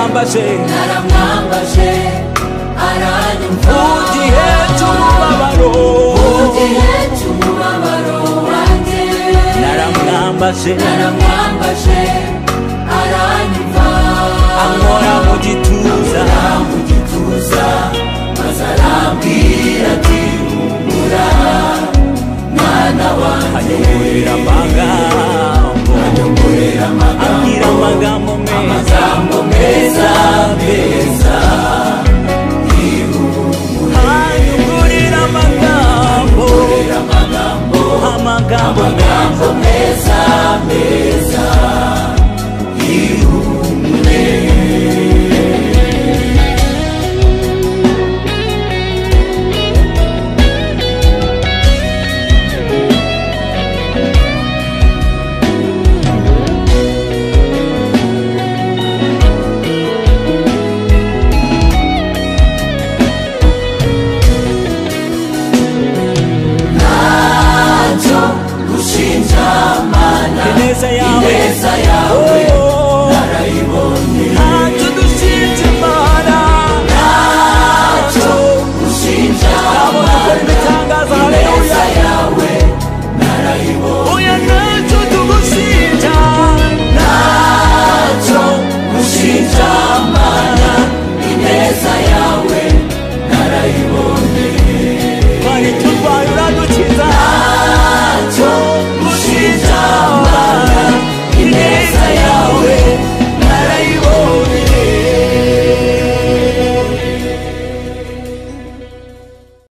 naramwambaje aranyumva mu gihe cy'umubabaro wanjye naramwambaje aranyumva ankora mu gituza maze arambwira ati humura mwana wanjye anyongorera amagambo anyongorera amagambo ambwira amagambo